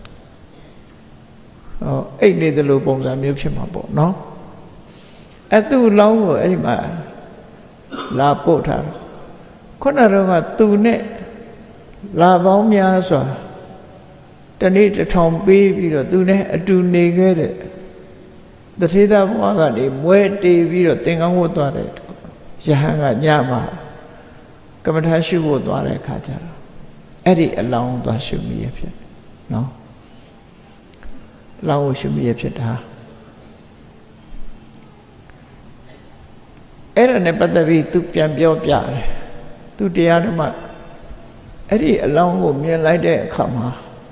ဟောအိတ်နေတယ်လို့ပုံစံမျိုးဖြစ်မှာပေါ့နော်အဲ့သူ့လောင်းကိုအဲ့ဒီမှာလာပို့ထားတယ်ခုနကတော့သူနဲ့လာပေါင်းများစွာတနေ့တစ်ထောင်ပေးပြီးတော့သူနဲ့အတူနေခဲ့တဲ့တထေသာဘုရားကနေမွဲတေးပြီးတော့သင်္ကန်းဝတ်သွားတဲ့ယဟန်ကညမှာကမ္မထာရှုဖို့သွားတဲ့အခါကျတော့အဲ့ဒီအလောင်းသွားရှုမိရဖြစ်နော်လောင်းကိုရှုမိရဖြစ်တာအဲ့ဒါနဲ့ပတ်သက်ပြီးသူပြန်ပြောပြတယ်သူတရားဓမ္မအဲ့ဒီအလောင်းကိုမြင်လိုက်တဲ့အခါမှာ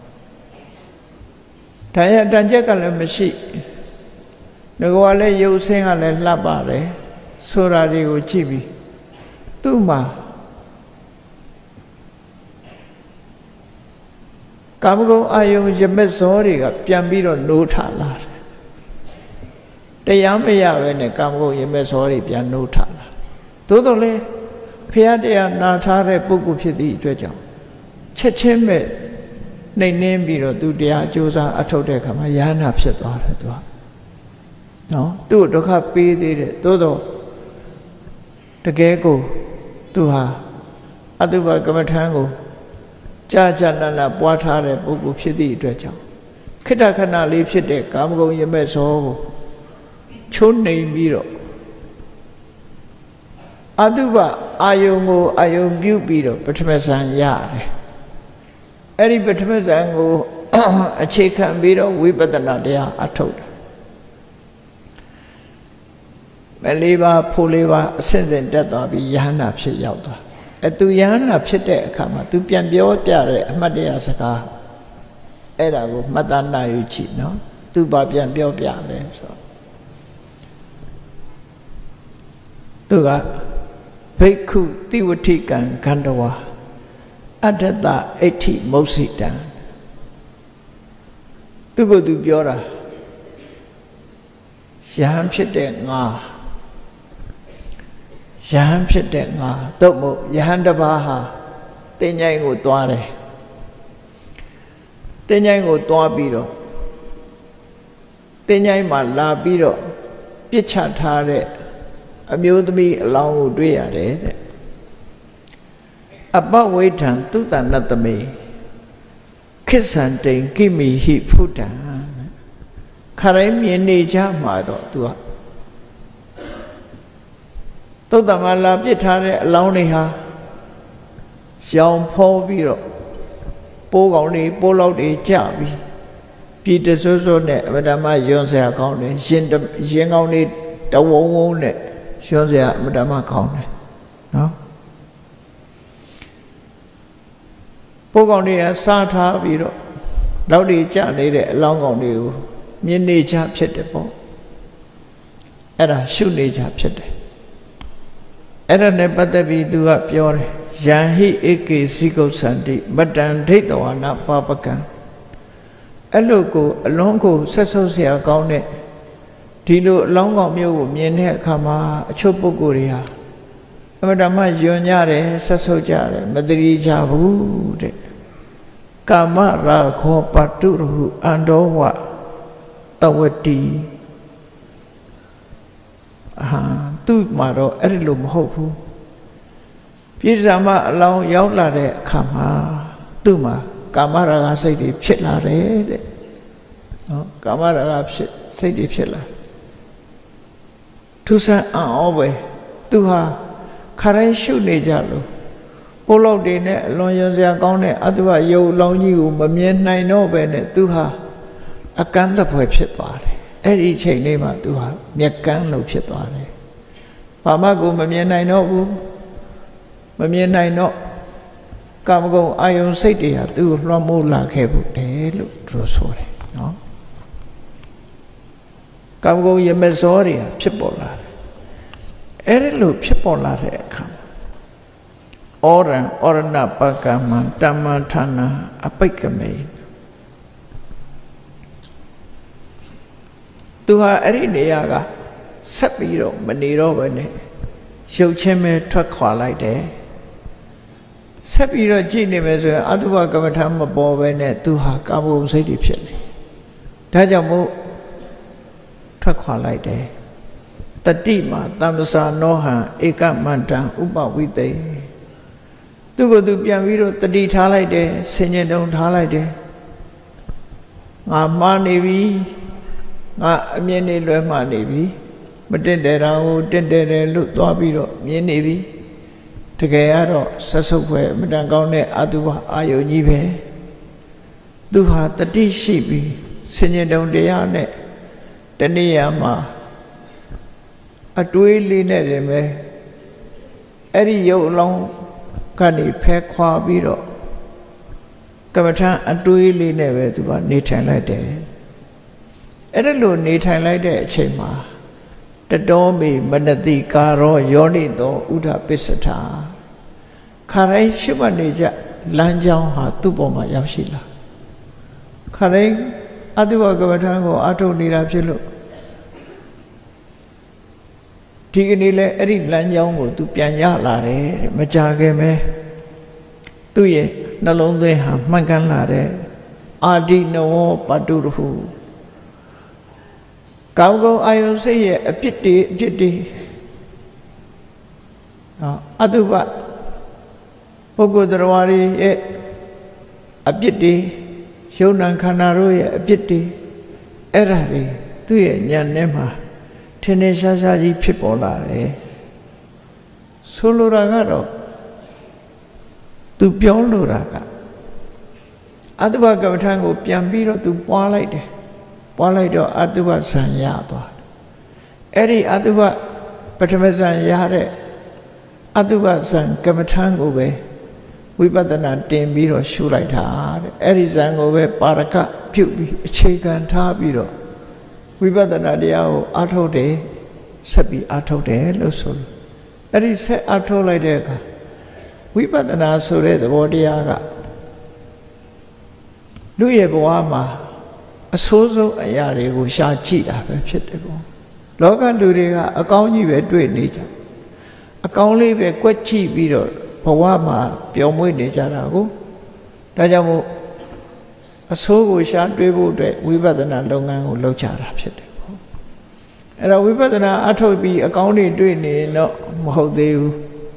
တရားတန်ကြက်ကလည်းမရှိငါကလည်းရုပ်ဆင်းကလည်းလှပပါတယ်ဆိုတာတွေကိုကြည့်ပြီးသူ့မှာကာမဂုဏ်အာယုံရမက်ဇောတွေကပြန်ပြီးတော့နိုးထလာတယ်တရားမရပဲနဲ့ကာမဂုဏ်ရမက်ဇောတွေပြန်နိုးထလာသို့တော်လည်းဖျားတရားနာထားတဲ့ပုဂ္ဂိုလ်ဖြစ်သည့်အတွက်ကြောင့်ချက်ချင်းပဲနှိမ်နှင်းပြီးတော့သူတရားအကျိုးစားအထုတ်တဲ့အခါမှာယန္နာဖြစ်သွားတယ်သူကနော်သူ့ဒုက္ခပေးသေးတယ်သို့တော့တကယ်ကိုသူဟာအတုပကမ္မထံကိုကြာကြာနာနာပွားထားတဲ့ပုဂ္ဂိုလ်ဖြစ်သည့်အတွက်ကြောင့်ခိတ္တခဏလေးဖြစ်တဲ့ကာမဂုဏ်ရမက်ဇောကိုချိုးနှိမ်ပြီးတော့အတုပအာယုံကိုအာယုံပြုပြီးတော့ပထမဇန်ရတယ်အဲ့ဒီပထမဇန်ကိုအခြေခံပြီးတော့ဝိပဿနာတရားအထုတ်တယ်မလေးပါဖိုလေးပါအစဉ်စဉ်တက်သွားပြီးယဟနာဖြစ်ရောက်သွားအဲသူယဟနာဖြစ်တဲ့အခါမှာသူပြန်ပြောပြတဲ့အမှတ်တရစကားအဲ့ဒါကိုမှတ်သားနိုင်ယူကြည့်နော်သူဘာပြန်ပြောပြလဲဆိုသူကဘိက္ခုတိဝဋ္ဌိကံခန္ဓဝါအတ္တတအဋ္ဌိမုစ္စိတံသူကသူပြောတာယဟန်ဖြစ်တဲ့ငါယဟန်ဖြစ်တဲ့ငါသို့မဟုတ်ယဟန်တစ်ပါးဟာတင်ញိုင်းကိုသွားတယ်တင်ញိုင်းကိုသွားပြီးတော့တင်ញိုင်းမှာလာပြီးတော့ပြစ်ချထားတဲ့အမျိုးသမီးအလောင်းကိုတွေ့ရတယ်တဲ့အပဝိထံသုတနတမေခိစ္ဆန္တိကိမိဟိဖုတံခရိုင်းမြင်နေကြမှာတော့သူကသုတ္တမလာပြစ်ထားတဲ့အလောင်းတွေဟာရောင်ဖောပြီးတော့ပိုးကောင်တွေပိုးလောက်တွေကြပြီးပြည်တစိုးစိုးနဲ့အမတမယွန်းစရာကောင်းတယ်ရင်ရင်ကောင်းတွေတဝုံဝုံနဲ့ယွန်းစရာအမတမကောင်းတယ်နော်ပိုးကောင်တွေကစားထားပြီးတော့လောက်တွေကြနေတဲ့အလောင်းကောင်တွေကိုမြင်နေချဖြစ်တယ်ပေါ့အဲ့ဒါရှုနေချဖြစ်တယ်အဲ့ဒါနဲ့ပတ်သက်ပြီးသူကပြောတယ်ယံဟိဧကေစိကုသန္တိမတံဒိဋ္ဌဝါနပါပကံအဲ့လိုကိုအလုံးကိုဆက်ဆုပ်เสียကောင်းတဲ့ဒီလိုအလောင်းကောင်မျိုးကိုမြင်တဲ့အခါမှာအချို့ပုဂ္ဂိုလ်တွေဟာအမှန်တမ်းယွန်ကြတယ်ဆက်ဆုပ်ကြတယ်မတတိကြဘူးတဲ့ကာမရာခောပတုရဟုအန္တောဝတဝတိအာသူ့မှာတော့အဲ့ဒီလိုမဟုတ်ဘူးပြည်စာမအလောင်းရောက်လာတဲ့အခါမှာသူ့မှာကာမရာဂစိတ်တွေဖြစ်လာတယ်တဲ့နော်ကာမရာဂဖြစ်စိတ်တွေဖြစ်လာသူဆန်းအောင်ပဲသူဟာခရိုင်းရှုနေကြလို့ပိုးလောက်တွေနဲ့အလွန်ရစရာကောင်းတဲ့အတုဝရုပ်လောင်းကြီးကိုမမြင်နိုင်တော့ပဲနဲ့သူဟာအကန့်သဖွယ်ဖြစ်သွားတယ်အဲ့ဒီချိန်လေးမှာသူဟာမျက်ကန်းလို့ဖြစ်သွားတယ်ဘာမှကိုမမြင်နိုင်တော့ဘူးမမြင်နိုင်တော့ကာမဂုဏ်အာယုန်စိတ်တွေဟာသူ့လွှမ်းမိုးလာခဲ့ဘူးတယ်လို့သူတို့ဆိုတယ်နော်ကာမဂုဏ်ရမစောတွေဟာဖြစ်ပေါ်လာတယ်အဲ့ဒီလိုဖြစ်ပေါ်လာတဲ့အခါဩရံဩရဏပကမံတမ္မဌာနအပိကမေသူဟာအဲ့ဒီနေရာကဆက်ပြီးတော့မနေတော့ဘဲနဲ့ရုပ်ချင်းပဲထွက်ခွာလိုက်တယ်ဆက်ပြီးတော့ကြည့်နေမယ်ဆိုရင်အတုပကမ္မထာမပေါ်ပဲနဲ့သူဟာကာမဂုဏ်စိတ်တွေဖြစ်နေဒါကြောင့်မို့ထွက်ခွာလိုက်တယ်တတိမာတမ္ပစာနောဟံဧကမန္တံဥပဝိတေသူကိုယ်သူပြန်ပြီးတော့တတိထားလိုက်တယ်ဆင်ញံတုံထားလိုက်တယ်ငါမှားနေပြီငါအမြင်နေလွဲမှားနေပြီမတင့်တယ်တာကိုတင့်တယ်တယ်လို့သွားပြီးတော့မြင်နေပြီတကယ်ကတော့ဆက်ဆုပ်ပဲမတန်ကောင်းတဲ့အတုပအာယုန်ကြီးပဲသူဟာတတိရှိပြီးဆင်ញံတုံတရားနဲ့တနည်းအားမှာအတွေးလေးနဲ့တယ်ပဲအဲ့ဒီရုပ်အလောင်းကနေဖဲခွာပြီးတော့ကမ္မထအတွေးလေးနဲ့ပဲသူကနေထိုင်လိုက်တယ်အဲ့ဒါလိုနေထိုင်လိုက်တဲ့အချိန်မှာတတော်မေမနတိကာရောယောနိသောဥဒ္ဓပစ္စထာခရိုင်းရှိမှနေကြလမ်းကြောင်းဟာသူ့ပေါ်မှာရောက်ရှိလာခရိုင်းအတုဝကမ္မထံကိုအထုတ်နေတာဖြစ်လို့ဒီကနေ့လဲအဲ့ဒီလမ်းကြောင်းကိုသူပြန်ရလာတယ်တဲ့မကြခင်ပဲသူ့ရဲ့နှလုံးသွင်းဟာမှန်ကန်လာတဲ့အာဒီနဝပတုရဟုကာမဂုဏ်အာယုန်စိတ်ရဲ့အပြစ်တွေအပြစ်တွေနော်အတုပပုဂ္ဂိုလ်တရားတွေရဲ့အပြစ်တွေယုံ nant ခန္ဓာတို့ရဲ့အပြစ်တွေအဲ့ဒါတွေသူ့ရဲ့ဉာဏ်ထဲမှာထင်ထင်ရှားရှားကြီးဖြစ်ပေါ်လာတယ်ဆိုလိုတာကတော့သူပြောလိုတာကအတုပကမ္မထံကိုပြန်ပြီးတော့သူပွားလိုက်တယ်ပွားလိုက်တော့အတုပဇံရသွားတယ်အဲ့ဒီအတုပပထမဇံရတဲ့အတုပဇံကမ္မထံကိုပဲဝိပဿနာတင်ပြီးတော့ရှုလိုက်တာတဲ့အဲ့ဒီဇံကိုပဲပါရကပြုတ်ပြီးအခြေခံထားပြီးတော့ဝိပဿနာတရားကိုအားထုတ်တယ်ဆက်ပြီးအားထုတ်တယ်လို့ဆိုလို့အဲ့ဒီဆက်အားထုတ်လိုက်တဲ့အခါဝိပဿနာဆိုတဲ့သဘောတရားကလူရဲ့ဘဝမှာအဆိုးဆုံးအရာတွေကိုရှာကြည့်တာပဲဖြစ်တယ်ပေါ့လောကလူတွေကအကောင်းကြီးပဲတွေ့နေကြအကောင်းလေးပဲကွက်ကြည့်ပြီးတော့ဘဝမှာပျော်မွေ့နေကြတာကိုဒါကြောင့်မို့အဆိုးကိုရှာတွေးဖို့အတွက်ဝိပဿနာလုပ်ငန်းကိုလုပ်ကြတာဖြစ်တယ်ပေါ့အဲ့တော့ဝိပဿနာအထုတ်ပြီးအကောင်းတွေတွေ့နေတော့မဟုတ်သေးဘူး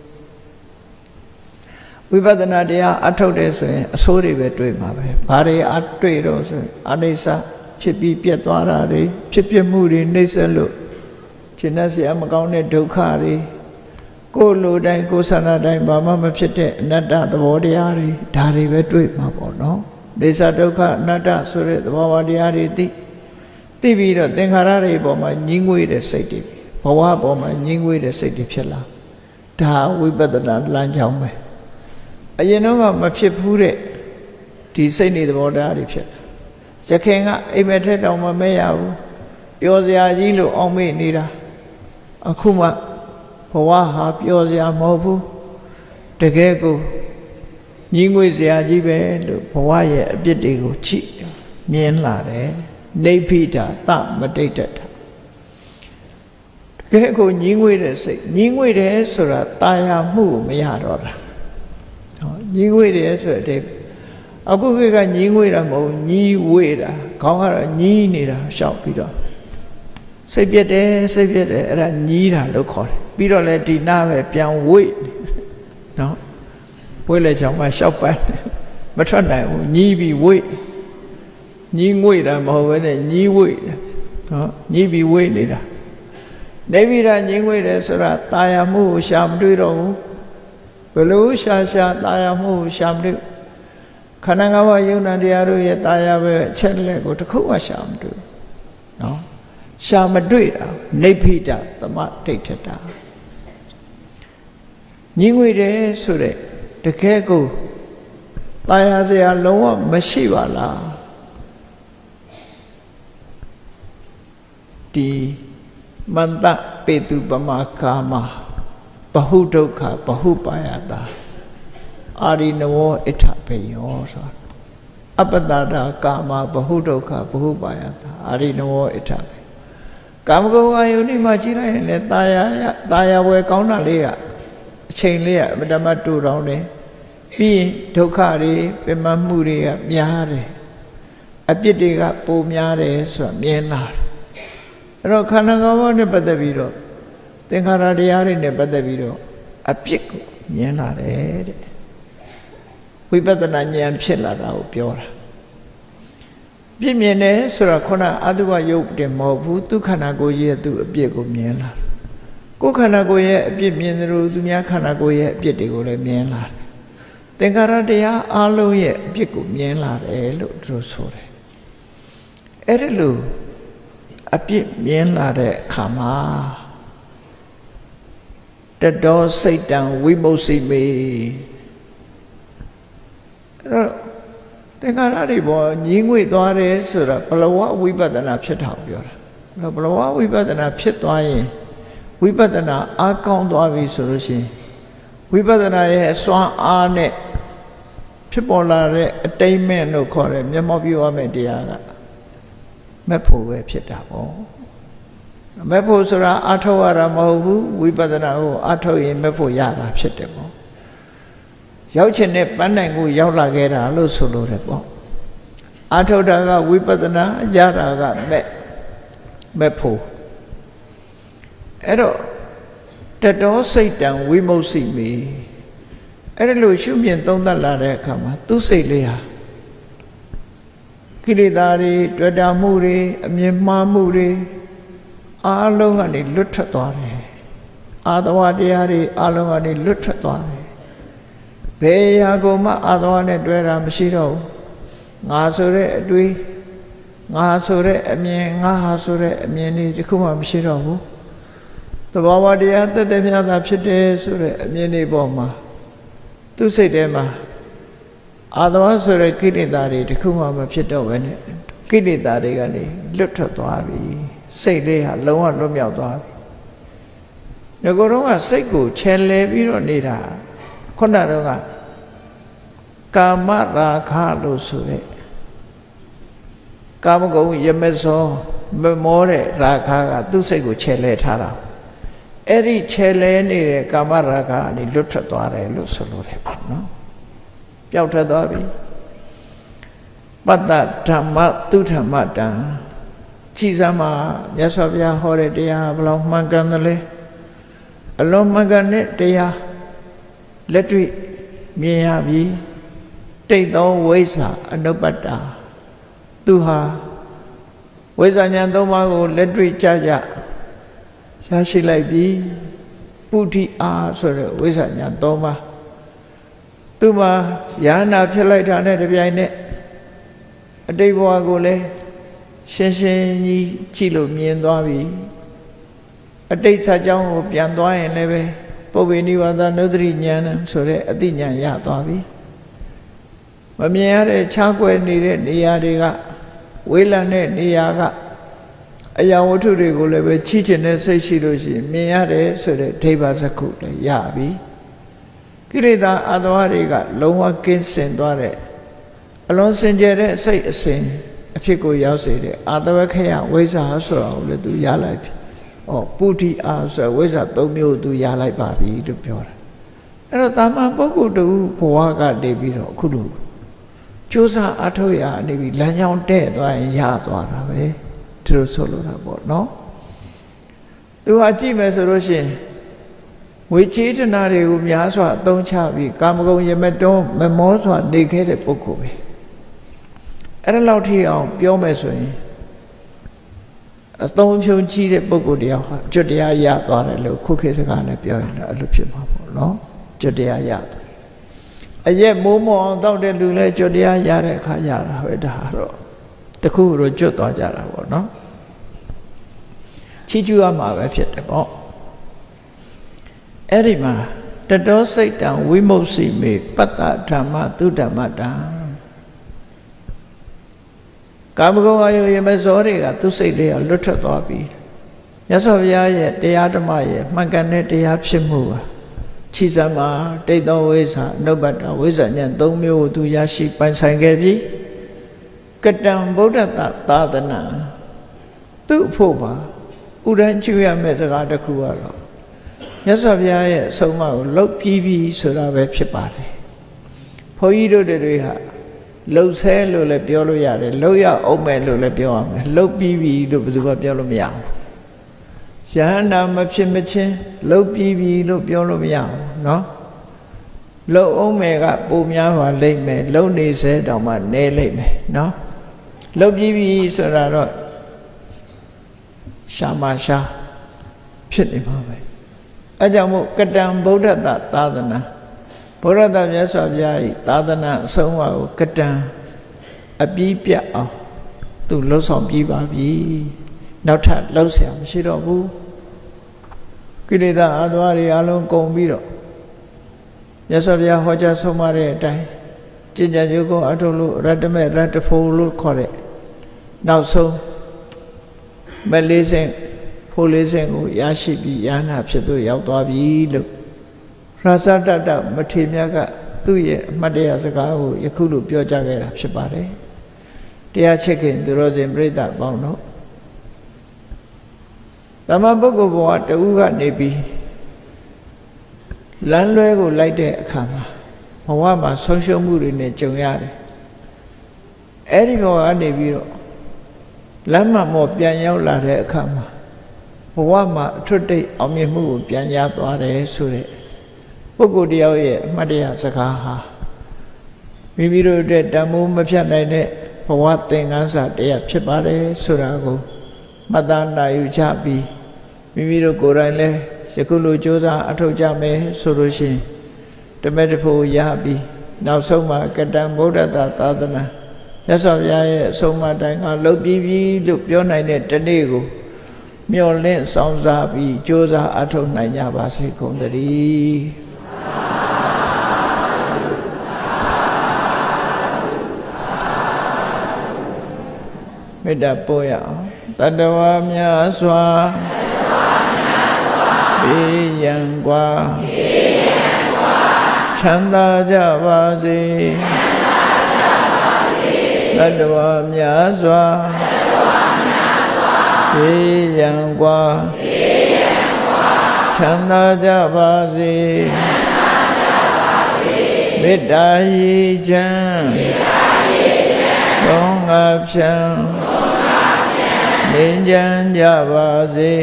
ဝိပဿနာတရားအထုတ်တယ်ဆိုရင်အဆိုးတွေပဲတွေ့မှာပဲဘာတွေအတွေ့တော့ဆိုရင်အနိစ္စဖြစ်ပြီးပြတ်သွားတာတွေဖြစ်ပြမှုတွေနှိမ့်ဆက်လို့ရှင်းတဲ့ဆရာမကောင်းတဲ့ဒုက္ခတွေကိုယ်လိုတိုင်းကိုယ်ဆန္ဒတိုင်းဘာမှမဖြစ်တဲ့အနတ္တသဘောတရားတွေဒါတွေပဲတွေ့မှာပေါ့နော်ဒိသဒုက္ခအနတ္တဆိုတဲ့သဘောဝတရားတွေသိသိပြီးတော့သင်္ခါရတွေပေါ်မှာညှင်းငွေ့တဲ့စိတ်တွေဘဝပေါ်မှာညှင်းငွေ့တဲ့စိတ်တွေဖြစ်လာဒါဝိပဿနာလမ်းကြောင်းပဲအရင်တော့ကမဖြစ်ဘူးတဲ့ဒီစိတ်နေသဘောတရားတွေဖြစ်လာရခင်ကအိမ်မက်ထက်တောင်မမဲရဘူးပျော်စရာကြီးလို့အောင်းမေ့နေတာအခုမှဘဝဟာပျော်စရာမဟုတ်ဘူးတကယ်ကိုညီငွေစရာကြီးပဲလို့ဘဝရဲ့အပြစ်တွေကိုချိမြင်လာတယ်နေဖိတာတမတိတ်တတ်တာတကယ်ကိုညီငွေတဲ့စိတ်ညီငွေတယ်ဆိုတာတာယာမှုမရတော့တာဟောညီငွေတယ်ဆိုတဲ့အခုခေတ်ကညီငွေတာမဟုတ်ညီဝေတာခေါင်းကတော့ညီနေတာရှောက်ပြီးတော့စိတ်ပြက်တယ်စိတ်ပြက်တယ်အဲ့ဒါညီးတာလို့ခေါ်တယ်ပြီးတော့လဲဒီနာပဲပြန်ဝိနော်ဝိလဲချောင်းမှာရှောက်ပန်းမထွက်နိုင်ဘူးညီးပြီးဝိညီးငွေတာမဟုတ်ဘဲနဲ့ညီးဝိနော်ညီးပြီးဝိနေတာနေပြီးတော့ညီးငွေတယ်ဆိုတာတာယာမှုကိုရှာမတွေ့တော့ဘူးဘယ်လိုရှာရှာတာယာမှုကိုရှာမတွေ့ခန္ဓာငါးပါးယုံနာတရားတို့ရဲ့တာယာပဲအချက်လက်ကိုတစ်ခုမှရှာမတွေ့နော်ရှာမတွေ့တာနိဗ္ဗိဒသမဒိဋ္ဌတာညီငွေတယ်ဆိုတဲ့တကယ်ကိုတာယာစရာလုံးဝမရှိပါလားဒီမန္တပေတုပမကာမဘဟုဒုက္ခဘဟုပါယတာအာရိနဝအဋ္ဌပေယောဆိုတာအပ္ပတတာကာမဘဟုဒုက္ခဘဟုပါယတာအာရိနဝအဋ္ဌပေကာမဂုဏ်အာယုန်ဒီမှာကြည့်လိုက်ရင်လည်းတာယာတာယာဝယ်ကောင်းတာလေးကအချိန်လေးကအမတမတူတောင်းတယ်ပြီးရင်ဒုက္ခတွေပင်မမှုတွေကများတယ်အပြစ်တွေကပိုများတယ်ဆိုတာမြင်လာတယ်အဲ့တော့ခန္ဓာ၅ပါးနဲ့ပတ်သက်ပြီးတော့သင်္ခါရတရားတွေနဲ့ပတ်သက်ပြီးတော့အပြစ်ကိုမြင်လာတယ်တဲ့ဝိပဿနာဉာဏ်ဖြစ်လာတာကိုပြောတာပြည့်မြင်တယ်ဆိုတာခုနအတုဝယုတ်တင်မဟုတ်ဘူးသူခန္ဓာကိုယ်ရဲ့သူအပြစ်ကိုမြင်လာကိုယ်ခန္ဓာကိုယ်ရဲ့အပြစ်မြင်တယ်လို့သူများခန္ဓာကိုယ်ရဲ့အပြစ်တွေကိုလည်းမြင်လာတယ်သင်္ခါရတရားအလုံးရဲ့အပြစ်ကိုမြင်လာတယ်လို့သူတို့ဆိုတယ်အဲ့ဒါလို့အပြစ်မြင်လာတဲ့အခါမှာတတောစိတ်တံဝိမု सी မေအဲ့တော့သင်္ခါရတွေပေါ်ညီးငွေ့သွားတယ်ဆိုတာဘလဝဝိပဿနာဖြစ်တာကိုပြောတာအဲ့တော့ဘလဝဝိပဿနာဖြစ်သွားရင်ဝိပဿနာအားကောင်းသွားပြီဆိုလို့ရှိရင်ဝိပဿနာရဲ့စွမ်းအားနဲ့ဖြစ်ပေါ်လာတဲ့အတိတ်မဲ့လို့ခေါ်တဲ့မျက်မှောက်ပြုရမယ့်တရားကမက်ဖို့ပဲဖြစ်တာပေါ့မက်ဖို့ဆိုတာအထောက်ရတာမဟုတ်ဘူးဝိပဿနာကိုအထောက်ရင်မက်ဖို့ရတာဖြစ်တယ်ပေါ့ရောက်ချင်တဲ့ပန်းတိုင်ကိုရောက်လာခဲ့တာလို့ဆိုလို့တယ်ပေါ့အထောက်တာကဝိပဿနာရတာကမက်မက်ဖို့အဲ့တော့တတောစိတ်တံဝိမု सी မေအဲ့ဒါလို့ရှုမြင်သုံးသပ်လာတဲ့အခါမှာသူ့စိတ်လေးဟာကိလေသာတွေတွေ့တာမှုတွေအမြင်မှားမှုတွေအားလုံးကနေလွတ်ထွက်သွားတယ်အာသဝတရားတွေအားလုံးကနေလွတ်ထွက်သွားတယ်ဘယ်ရာကိုမှအာသဝနဲ့တွေ့တာမရှိတော့ဘူးငါဆိုတဲ့အတွေးငါဆိုတဲ့အမြင်ငါဟာဆိုတဲ့အမြင်တွေတခုမှမရှိတော့ဘူးသဘောဝတရားတသက်မြတ်တာဖြစ်တယ်ဆိုတဲ့အမြင်တွေပေါ်မှာသူ့စိတ်ထဲမှာအာသဝဆိုတဲ့ကိလေသာတွေတခုမှမဖြစ်တော့ဘဲနဲ့ကိလေသာတွေကနေလွတ်ထွက်သွားပြီစိတ်လေးဟာလုံးဝလွတ်မြောက်သွားပြီငကိုယ်တော့ကစိတ်ကိုချဲလဲပြီးတော့နေတာခုနတော့ကကာမရာခလို့ဆိုတဲ့ကာမဂုဏ်ရမစောမမောတဲ့ရာခကသူ့စိတ်ကိုချဲလဲထားတာအဲ့ဒီချဲလဲနေတဲ့ကာမရာခကနေလွတ်ထွက်သွားတယ်လို့ဆိုလိုတယ်ပေါ့နော်ပျောက်ထွက်သွားပြီပတ္တဓမ္မသူဓမ္မတံကြည်စမ်းမှာမြတ်စွာဘုရားဟောတဲ့တရားဘယ်လောက်မှန်ကန်သလဲအလုံးမှန်ကန်တဲ့တရားလက်တွေ့မြင်ရပြီတိတ်သောဝိဇ္ဇာအနုပ္ပတ္တာသူဟာဝိဇ္ဇာဉာဏ်သုံးပါးကိုလက်တွေ့ကြကြရရှိလိုက်ပြီပုထိအားဆိုတဲ့ဝိဇ္ဇာဉာဏ်သုံးပါးသူမှာယန္နာဖြစ်လိုက်တာနဲ့တပြိုင်နက်အတိတ်ဘဝကိုလည်းရှင်းရှင်းကြီးကြည့်လို့မြင်သွားပြီအတိတ်ဇာတ်ကြောင်းကိုပြန်သွားရင်လည်းပဲပုဗ္ဗေနိဝါဒနုဒ္ဓရိဉာဏ်ဆိုတဲ့အတိဉာဏ်ရသွားပြီမမြင်ရတဲ့ခြားကွယ်နေတဲ့နေရာတွေကဝေးလံတဲ့နေရာကအရာဝတ္ထုတွေကိုလည်းပဲချီးကျင်တဲ့စိတ်ရှိလို့ရှိရင်မြင်ရတယ်ဆိုတဲ့ဒိဗ္ဗစကုလည်းရပြီကိလေသာအတ္တဝါတွေကလုံးဝကင်းစင်သွားတဲ့အလုံးစင်ကြယ်တဲ့စိတ်အစဉ်အဖြစ်ကိုရောက်စေတဲ့အာတဝခယဝိဇ္ဇာဆိုတာကိုလည်းသူရလိုက်ပြီ။ဩပုထိအားဆိုဝိဇ္ဇာသုံးမျိုးသူရလိုက်ပါပြီလို့ပြောတာ။အဲ့တော့တာမန်ပုဂ္ဂိုလ်တူဘဝကနေပြီးတော့အခုလိုကြိုးစားအထောက်ရနေပြီးလမ်းကြောင်းတဲ့သွားရင်ရသွားတာပဲ။ဒီလိုဆိုလိုတာပေါ့နော်။သူဟာကြည့်မယ်ဆိုလို့ရှိရင်ဝိချေတနာတွေကိုများစွာအသုံးချပြီးကာမဂုဏ်ရမတုံးမမောစွာနေခဲ့တဲ့ပုဂ္ဂိုလ်ပဲအဲ့ဒါလောက်ထိအောင်ပြောမယ်ဆိုရင်အသုံးဖြုံကြီးတဲ့ပုဂ္ဂိုလ်တရားဟာကျွတ်တရားရသွားတယ်လို့ခုခေတ်စကားနဲ့ပြောရင်လည်းအဲ့လိုဖြစ်မှာပေါ့နော်ကျွတ်တရားရသွားအရက်မိုးမောအောင်တောက်တဲ့လူလည်းကျွတ်တရားရတဲ့အခါရတာပဲဒါတော့တခုတော့ကျွတ်သွားကြတာပေါ့နော်ချီးကျူးရမှာပဲဖြစ်တယ်ပေါ့အဲ့ဒီမှာတတောစိတ်တံဝိမု सी မေပတ္တဓမ္မသူဓမ္မတံကာမဂုဏ်အယုရမဇောတွေကသူစိတ်တွေကလွတ်ထွက်သွားပြီမြတ်စွာဘုရားရဲ့တရားဓမ္မရဲ့မှန်ကန်တဲ့တရားဖြစ်မှုပါခြိစံမှာတိတ်သောဝိဇ္ဇာအနုပ္ပတ္တဝိဇ္ဇာဉာဏ်သုံးမျိုးကိုသူရရှိပိုင်ဆိုင်ခဲ့ပြီကတံဗုဒ္ဓတသာသနာသူ့ဖို့ပါဥဒန်းကျွရမယ့်စကားတစ်ခုကတော့မြတ်စွာဘုရားရဲ့အဆုံးအမကိုလှုပ်ပြီးပြီဆိုတာပဲဖြစ်ပါတယ်ဘုန်းကြီးတို့တွေဟာလှုပ်ဆဲလို့လည်းပြောလို့ရတယ်လှုပ်ရအောင်မယ်လို့လည်းပြောရမယ်လှုပ်ပြီးပြီလို့ဘယ်သူမှပြောလို့မရဘူးယဟန္တာမဖြစ်မချင်းလှုပ်ပြီးပြီလို့ပြောလို့မရဘူးเนาะလှုပ်အောင်မယ်ကပုံများပါလိမ့်မယ်လှုပ်နေစေတောင်မှနဲလိမ့်မယ်เนาะလှုပ်ပြီးပြီဆိုတာတော့ရှာမရှာဖြစ်နေမှာပဲအဲကြောင့်မို့ကတံဗုဒ္ဓတသာသနာဘုရားတမြတ်စွာဘုရားဤသာသနာအဆုံးအမကိုကတံအပြီးပြတ်အောင်သူလှုပ်ဆောင်ပြီးပါပြီနောက်ထပ်လှုပ်เสียမရှိတော့ဘူးကိလေသာအသွားတွေအလုံးကုန်ပြီးတော့မြတ်စွာဘုရားဟောကြားဆုံးမတဲ့အတိုင်းကျင့်ကြံကြိုးကိုအထုလို့ရတ္တမေရတ္တဖို့လို့ခေါ်တဲ့နောက်ဆုံးမလေးစင်ဖို့လေးစင်ကိုရရှိပြီးယန္နာဖြစ်သူရောက်သွားပြီလို့ရာဇတတမထေမြတ်ကသူ့ရဲ့အမှတ်တရစကားကိုယခုလိုပြောကြားခဲ့တာဖြစ်ပါတယ်တရားချစ်ခင်သူတော်စင်ပြိဿပေါင်းတို့သမပုဂ္ဂိုလ်ဘဝတူကနေပြီးလမ်းလွဲကိုလိုက်တဲ့အခါမှာဘဝမှာဆုံးရှုံးမှုတွေနဲ့ကြုံရတယ်အဲ့ဒီဘဝကနေပြီးတော့လမ်းမှာမော်ပြန်ရောက်လာတဲ့အခါမှာဘဝမှာအထွတ်တိတ်အောင်မြင်မှုကိုပြန်ရသွားတယ်ဆိုတဲ့ပုဂ္ဂိုလ်တယောက်ရဲ့အမှတ်တရစကားဟာမိမိတို့အတွက်တန်ဖိုးမဖြတ်နိုင်တဲ့ဘဝသင်္ကန်းစာတရားဖြစ်ပါတယ်ဆိုတာကိုမှတ်သားနိုင်ယူကြပြီးမိမိတို့ကိုယ်တိုင်လည်းယခုလိုကြိုးစားအထောက်ကြမယ်ဆိုလို့ရှိရင်တမက်တဖို့ရပြီးနောက်ဆုံးမှာကတံဗုဒ္ဓတသာသနာမြတ်စွာဘုရားရဲ့အဆုံးအမတိုင်းကလှုပ်ပြီးပြီလို့ပြောနိုင်တဲ့တနေ့ကိုမျှော်လင့်ဆောင်စားပြီးကြိုးစားအထောက်နိုင်ကြပါစေကုန်သတည်းမေတ္တာပို့ရအောင်တတ္တဝါများစွာဘေးရန်ကွာချမ်းသာကြပါစေတတ္တဝါများစွာဘေးရန်ကွာချမ်းသာကြပါစေမေတ္တာရည်ချမ်းသောငါဖြံငြိမ်းချမ်းကြပါစေ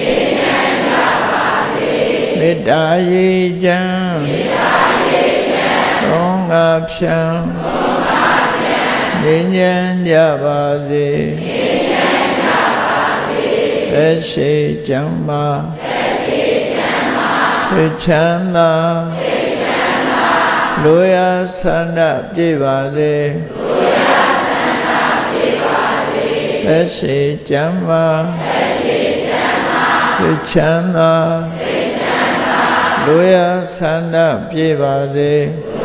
မေတ္တာရည်ချမ်းသောငါဖြံငြိမ်းချမ်းကြပါစေသက်ရှိချမ်းသာစိတ်ချမ်းသာလူရဆန္ဒပြည့်ပါစေသက်ရှိချမ်းသာစိတ်ချမ်းသာလူရဆန္ဒပြည့်ပါစေ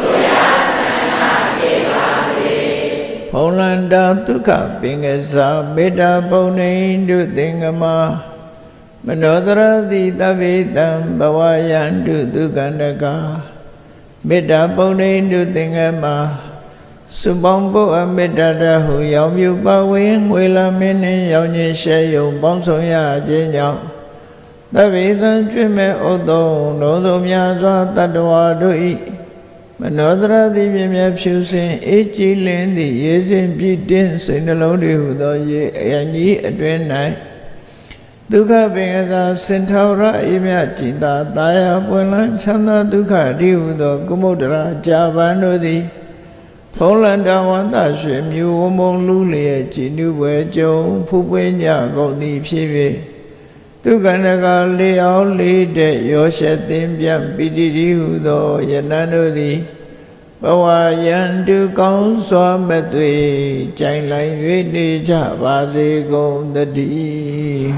ဘုံလန္တာဒုက္ခပင်ကစားမေတ္တာပုံနေတုသင်္ကမမနောတရတိတဗ္ဗေတံဘဝယန္တုဒုက္ခန္တကာမေတ္တာပုံနေတုသင်္ကမစုပေါင်းဖို့အမေတ္တာတဟုရောင်မြူပဝင်းငွေလာမင်းနှင့်ရောင်ခြင်းရှဲယုံပေါင်းဆောင်ရခြင်းကြောင့်တဗ္ဗေတံကျွင့်မဲ့ဥသုံးလုံးစုံများစွာတတ္တဝါတို့၏မနောတရတိပြည့်မြတ်ဖြူစင်အေးကြည်လင်းသည့်ရေစင်ပြည့်တင်းစိတ်နှလုံးတွေဟူသောရေအယံကြီးအတွင်၌ဒုက္ခပင်ကစားစင်ထောရအေးမြကြည်သာတာယာပွင့်လန်းချမ်းသာဒုက္ခတိဟူသောကုမုဒ္ဒရာကြာပန်တို့သည်ဖုံးလန်တဝန္တရွှေမြူဝမုံလူလျက်ကြည်နုပွဲကြုံဖူးပွင့်ကြကုန်သည်ဖြစ်၍ဒုက္ခန္တကလေးအောင်လေးတဲ့ရောရှက်သင်ပြန့်ပိတိတိဟုသောယနန္တို့သည်ဘဝယန္တုကောင်းစွာမသွေကြိုင်လိုက်၍နေကြပါစေကုန်သတည်း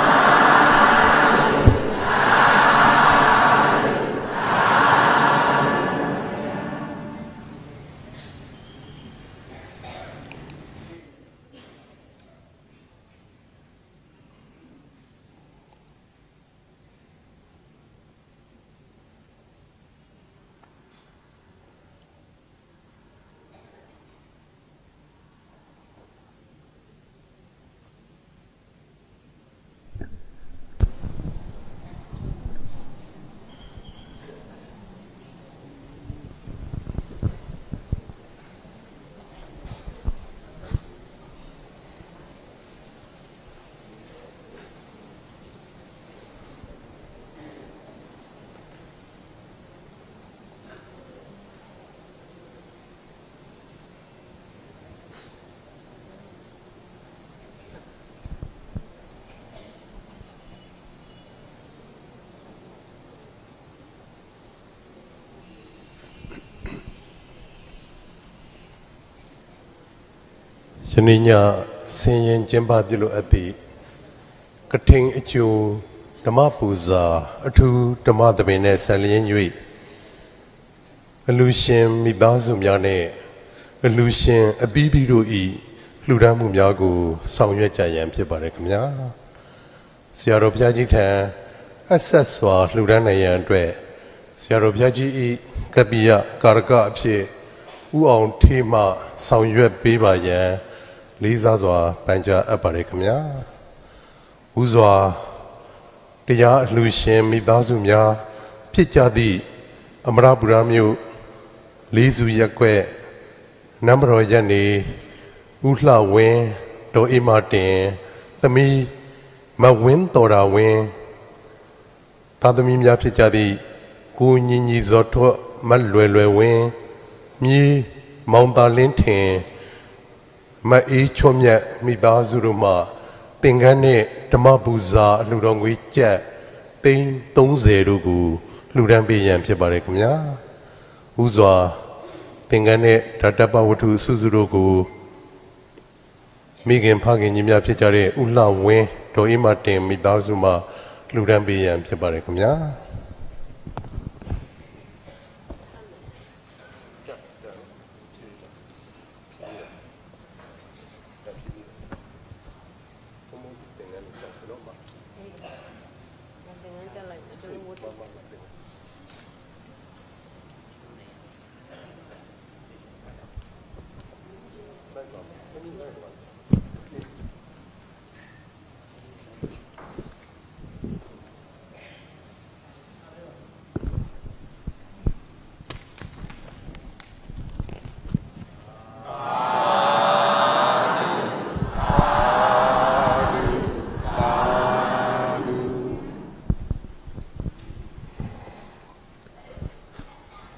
ယနေ့ညဆင်ရင်ကျင်းပပြုလို့အပ်သည့်ကထိန်အကျိုးဓမ္မပူဇာအထူးဓမ္မသဘင်နဲ့ဆက်လျင်း၍အလူရှင်မိသားစုများနဲ့အလူရှင်အသီးသီးတို့၏လှူဒါန်းမှုများကိုဆောင်ရွက်ကြရန်ဖြစ်ပါတယ်ခင်ဗျာဆရာတော်ဘုရားကြီးထံအဆက်စွာလှူဒါန်းနိုင်ရန်အတွက်ဆရာတော်ဘုရားကြီး၏ကပ္ပိယကာရကအဖြစ်ဥအောင်ထေးမှဆောင်ရွက်ပေးပါရန်လေးစားစွာပန်ကြားအပ်ပါတယ်ခင်ဗျာဥစွာတရားအလှူရှင်မိသားစုများဖြစ်ကြသည့်အမရပူရမြို့လေးစုရက်ွက်နံပါတ်ရက်နေဥလှဝင်းဒေါ်အိမတင်သမီးမဝင်းတော်တာဝင်းသာသမီများဖြစ်ကြသည့်ကိုညီညီဇော်ထွတ်မလွယ်လွယ်ဝင်းမြေမောင်သာလင်းထင်မအေးချွတ်မြတ်မိသားစုတို့မှသင်္ကန်းနဲ့ဓမ္မပူဇာအလှူတော်ငွေကျပ်သိန်းသုံးဆယ်တို့ကိုလှူဒန်းပေးရန်ဖြစ်ပါတယ်ခင်ဗျာဥစွာသင်္ကန်းနဲ့ဓာတပဝတ္ထုစုစုတို့ကိုမိခင်ဖခင်ကြီးများဖြစ်ကြတဲ့ဥလှဝင်းဒေါ်အိမတင်မိသားစုမှလှူဒန်းပေးရန်ဖြစ်ပါတယ်ခင်ဗျာ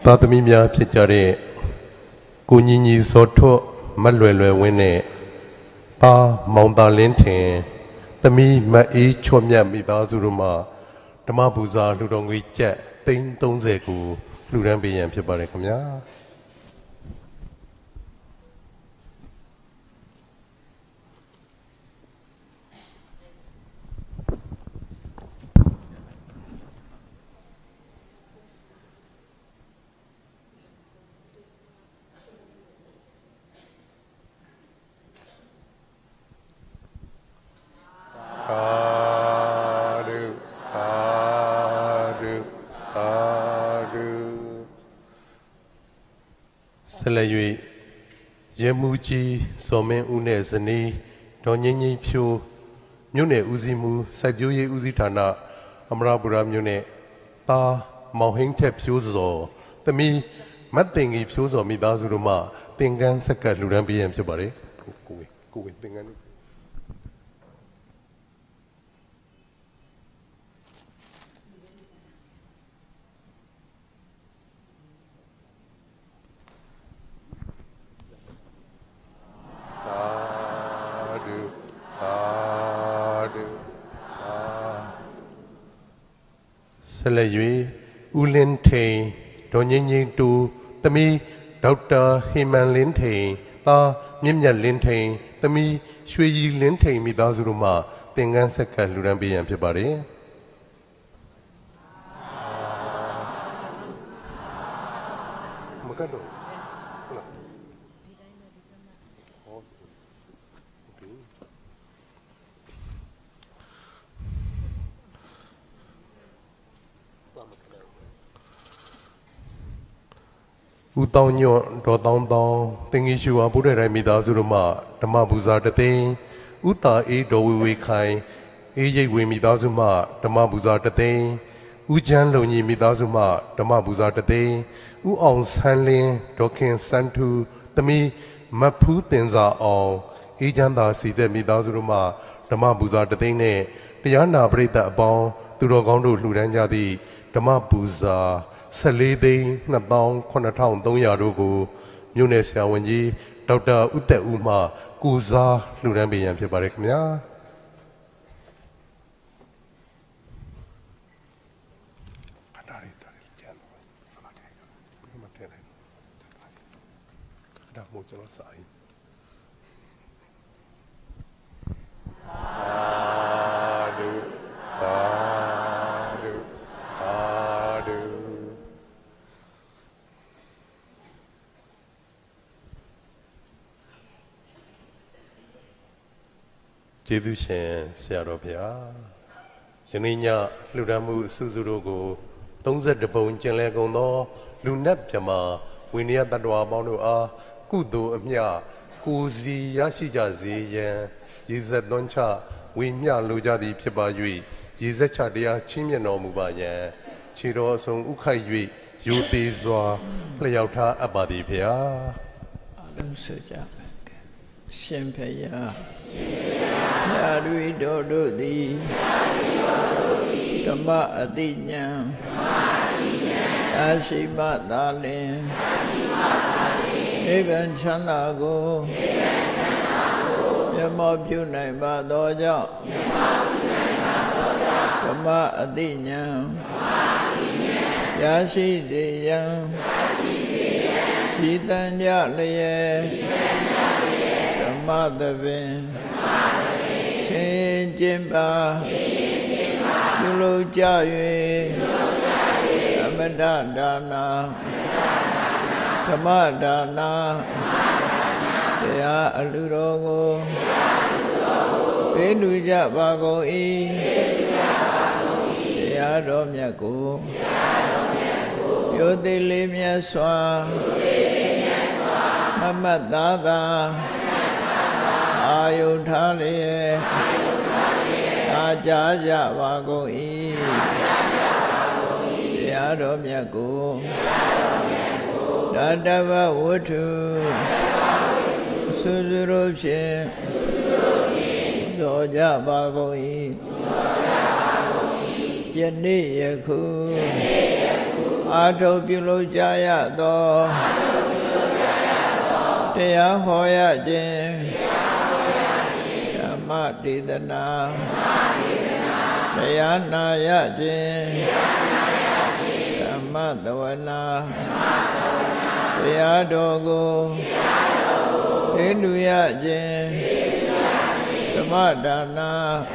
သာသမီများဖြစ်ကြတဲ့ကိုညီညီစောထွတ်မလွယ်လွယ်ဝင်းနဲ့ပါမောင်တာလင်းထင်သမီးမအေးချွတ်မြတ်မိသားစုတို့မှဓမ္မပူဇာလှူတော်ငွေကျပ်သိန်းသုံးဆယ်ကိုလှူဒန်းပေးရန်ဖြစ်ပါတယ်ခင်ဗျာဆက်လက်၍ရဲမှုကြီးစော်မင်းဦးနဲ့ဇနီးဒေါ်ငင်းငင်းဖြိုးမြို့နယ်ဦးစီးမှုစိုက်ပျိုးရေးဦးစီးဌာနအမရပူရမြို့နယ်တာမောင်ဟင်းထက်ဖြိုးစော်သမီးမတ်တင်ကြီးဖြိုးစော်မိသားစုတို့မှသင်္ကန်းဆက်ကလှူဒန်းပေးရန်ဖြစ်ပါတယ်ကိုဝေကိုဝေသင်္ကန်းဆက်လက်၍ဦးလင်းထိန်ဒေါ်ငင်းငင်းတူသမီးဒေါက်တာဟိမန်လင်းထိန်သားမြင့်မြတ်လင်းထိန်သမီးရွှေရီလင်းထိန်မိသားစုတို့မှသင်္ကန်းဆက်ကလှူဒန်းပေးရန်ဖြစ်ပါတယ်မကတော့ဦးတောင်းညွန့်ဒေါ်တောင်းတောင်းတင်ကြီးရှူဝါဘုရားတိုင်းမိသားစုတို့မှဓမ္မပူဇာတသိန်းဦးတာအေးဒေါ်ဝေဝေခိုင်အေးရိတ်ဝေမိသားစုမှဓမ္မပူဇာတသိန်းဦးချမ်းလုံကြီးမိသားစုမှဓမ္မပူဇာတသိန်းဦးအောင်ဆန်းလင်းဒေါခင်စန်းထူသမီးမဖူးတင်စာအောင်အေးချမ်းသာစီတဲ့မိသားစုတို့မှဓမ္မပူဇာတသိန်းနဲ့တရားနာပရိသတ်အပေါင်းသူတော်ကောင်းတို့လှူဒန်းကြသည့်ဓမ္မပူဇာဆယ်လေးသိန်းနှစ်သောင်းခုနှစ်ထောင်သုံးရာတို့ကိုမြို့နယ်ဆရာဝန်ကြီးဒေါက်တာဦးသက်ဦးမှကိုစားလှူဒန်းပေးရန်ဖြစ်ပါတယ်ခင်ဗျာဒါရီဒါရီကျန်တော့မထဲဘူးမထဲလိုက်ဒါမို့ကျွန်တော်စာရင်အာဒူအာဒူအာဒူကျေးဇူးရှင်ဆရာတော်ဗျာယနေ့ညလှူဒန်းမှုအစုစုတို့ကိုသုံးဆယ့်တစ်ပုံကျင်လဲကုန်သောလူနတ်မြမဝိနည်းတ္တဝါပေါင်းတို့အားကုသိုလ်အမြကိုစီရရှိကြစေရန်ရည်စက်သွန်းချဝိမျှလိုကြသည်ဖြစ်ပါ၍ရည်စက်ချတရားချင်းမြတ်တော်မူပါယံခြေတော်အစုံဥခိုက်၍ရိုသေးစွာလျှောက်ထားအပ်ပါသည်ဗျာအလုံးစုကြမယ်ရှင်ဖယားညာရီတော်တို့သည်ဓမ္မအတိညာအာရှိမသာလင်နိဗ္ဗာန်ချမ်းသာကိုမြတ်မောပြုနိုင်ပါသောကြောင့်ဓမ္မအတိညာရရှိစေရန်ရှိတန်ကြလျက်ဓမ္မသဘင်ချင်းကျင်းပါပြုလုပ်ကြ၍အမတဒါနာဓမ္မဒါနာတရားအလှူတော်ကိုပေးလူကြပါကုန်၏တရားတော်မြတ်ကိုရိုသေလေးမြတ်စွာမမတ်သားသာအာယုထားလျက်အာကြားကြပါကုန်၏တရားတော်မြတ်ကိုတတဗ္ဗဝတ္ထုစုစုတို့ဖြင့်တော်ကြပါကုန်၏ ယနေ့ယခုအအာထုပ်ပြုလို့ကြာရသောတရားဟောရခြင်းဓမ္မဒေသနာတရားနာရခြင်းဓမ္မသဝနာတရားတော်ကိုဟိတုရခြင်းဓမ္မဒါနာ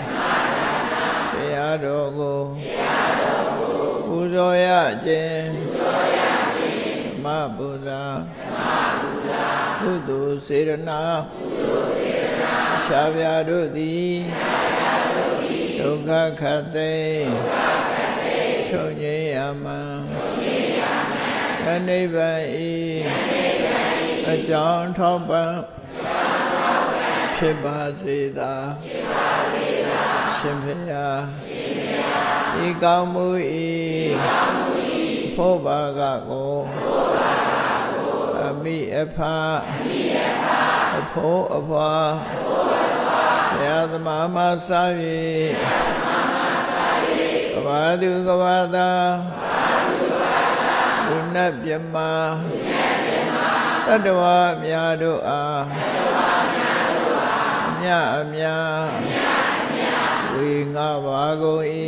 တရားတော်ကိုပူဇော်ရခြင်းဓမ္မပူဇာကုသိုလ်စေရနာခြားပြတို့သည်ဒုက္ခခတ်သိချုပ်ငြိမ်းရမံအနိဗ္ဗာန်ဤအကြောင်းထောက်ပံ့ဖြစ်ပါစေသာရှင်ဖေယဤကောင်းမှုဤဖို့ဘာကကိုအမိအဖအဖို့အဖွာဘုရားသမားမစာ၍ကဘာသူကဘာသာဘုနတ်မြမတတ္တဝါများတို့အားအမြအမြဝေငါပါကုန်၏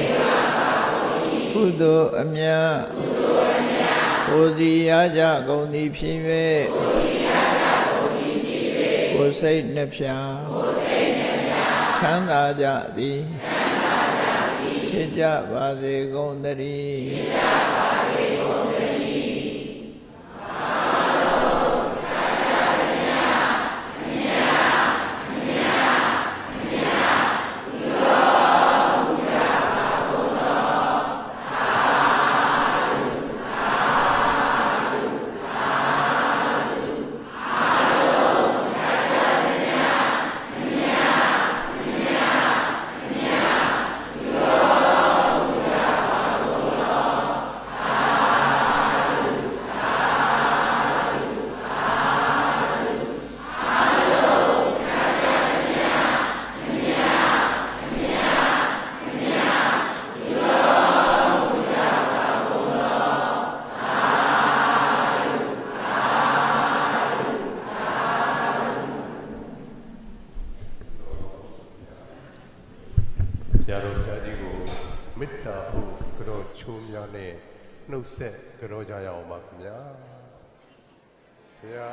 ကုသိုလ်အမြကိုစီရကြကုန်သည်ဖြစ်၍ကိုယ်စိတ်နှဖျားချမ်းသာကြသည်ဖြစ်ကြပါစေကုန်သတည်းနှုတ်ဆက်ကြောကြရအောင်ပါခင်ဗျာဆရာ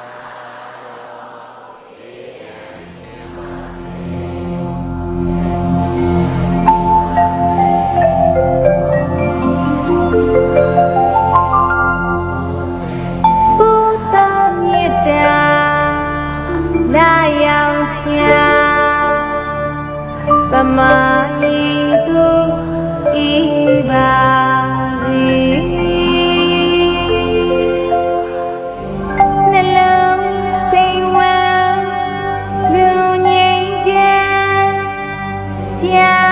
ဘုဒ္ဓမြတ်တာလာရောက်ဖျားပမာယီသူဤပါနှလုံးစိတ်ဝမ်းလူငြိမ်းချမ်း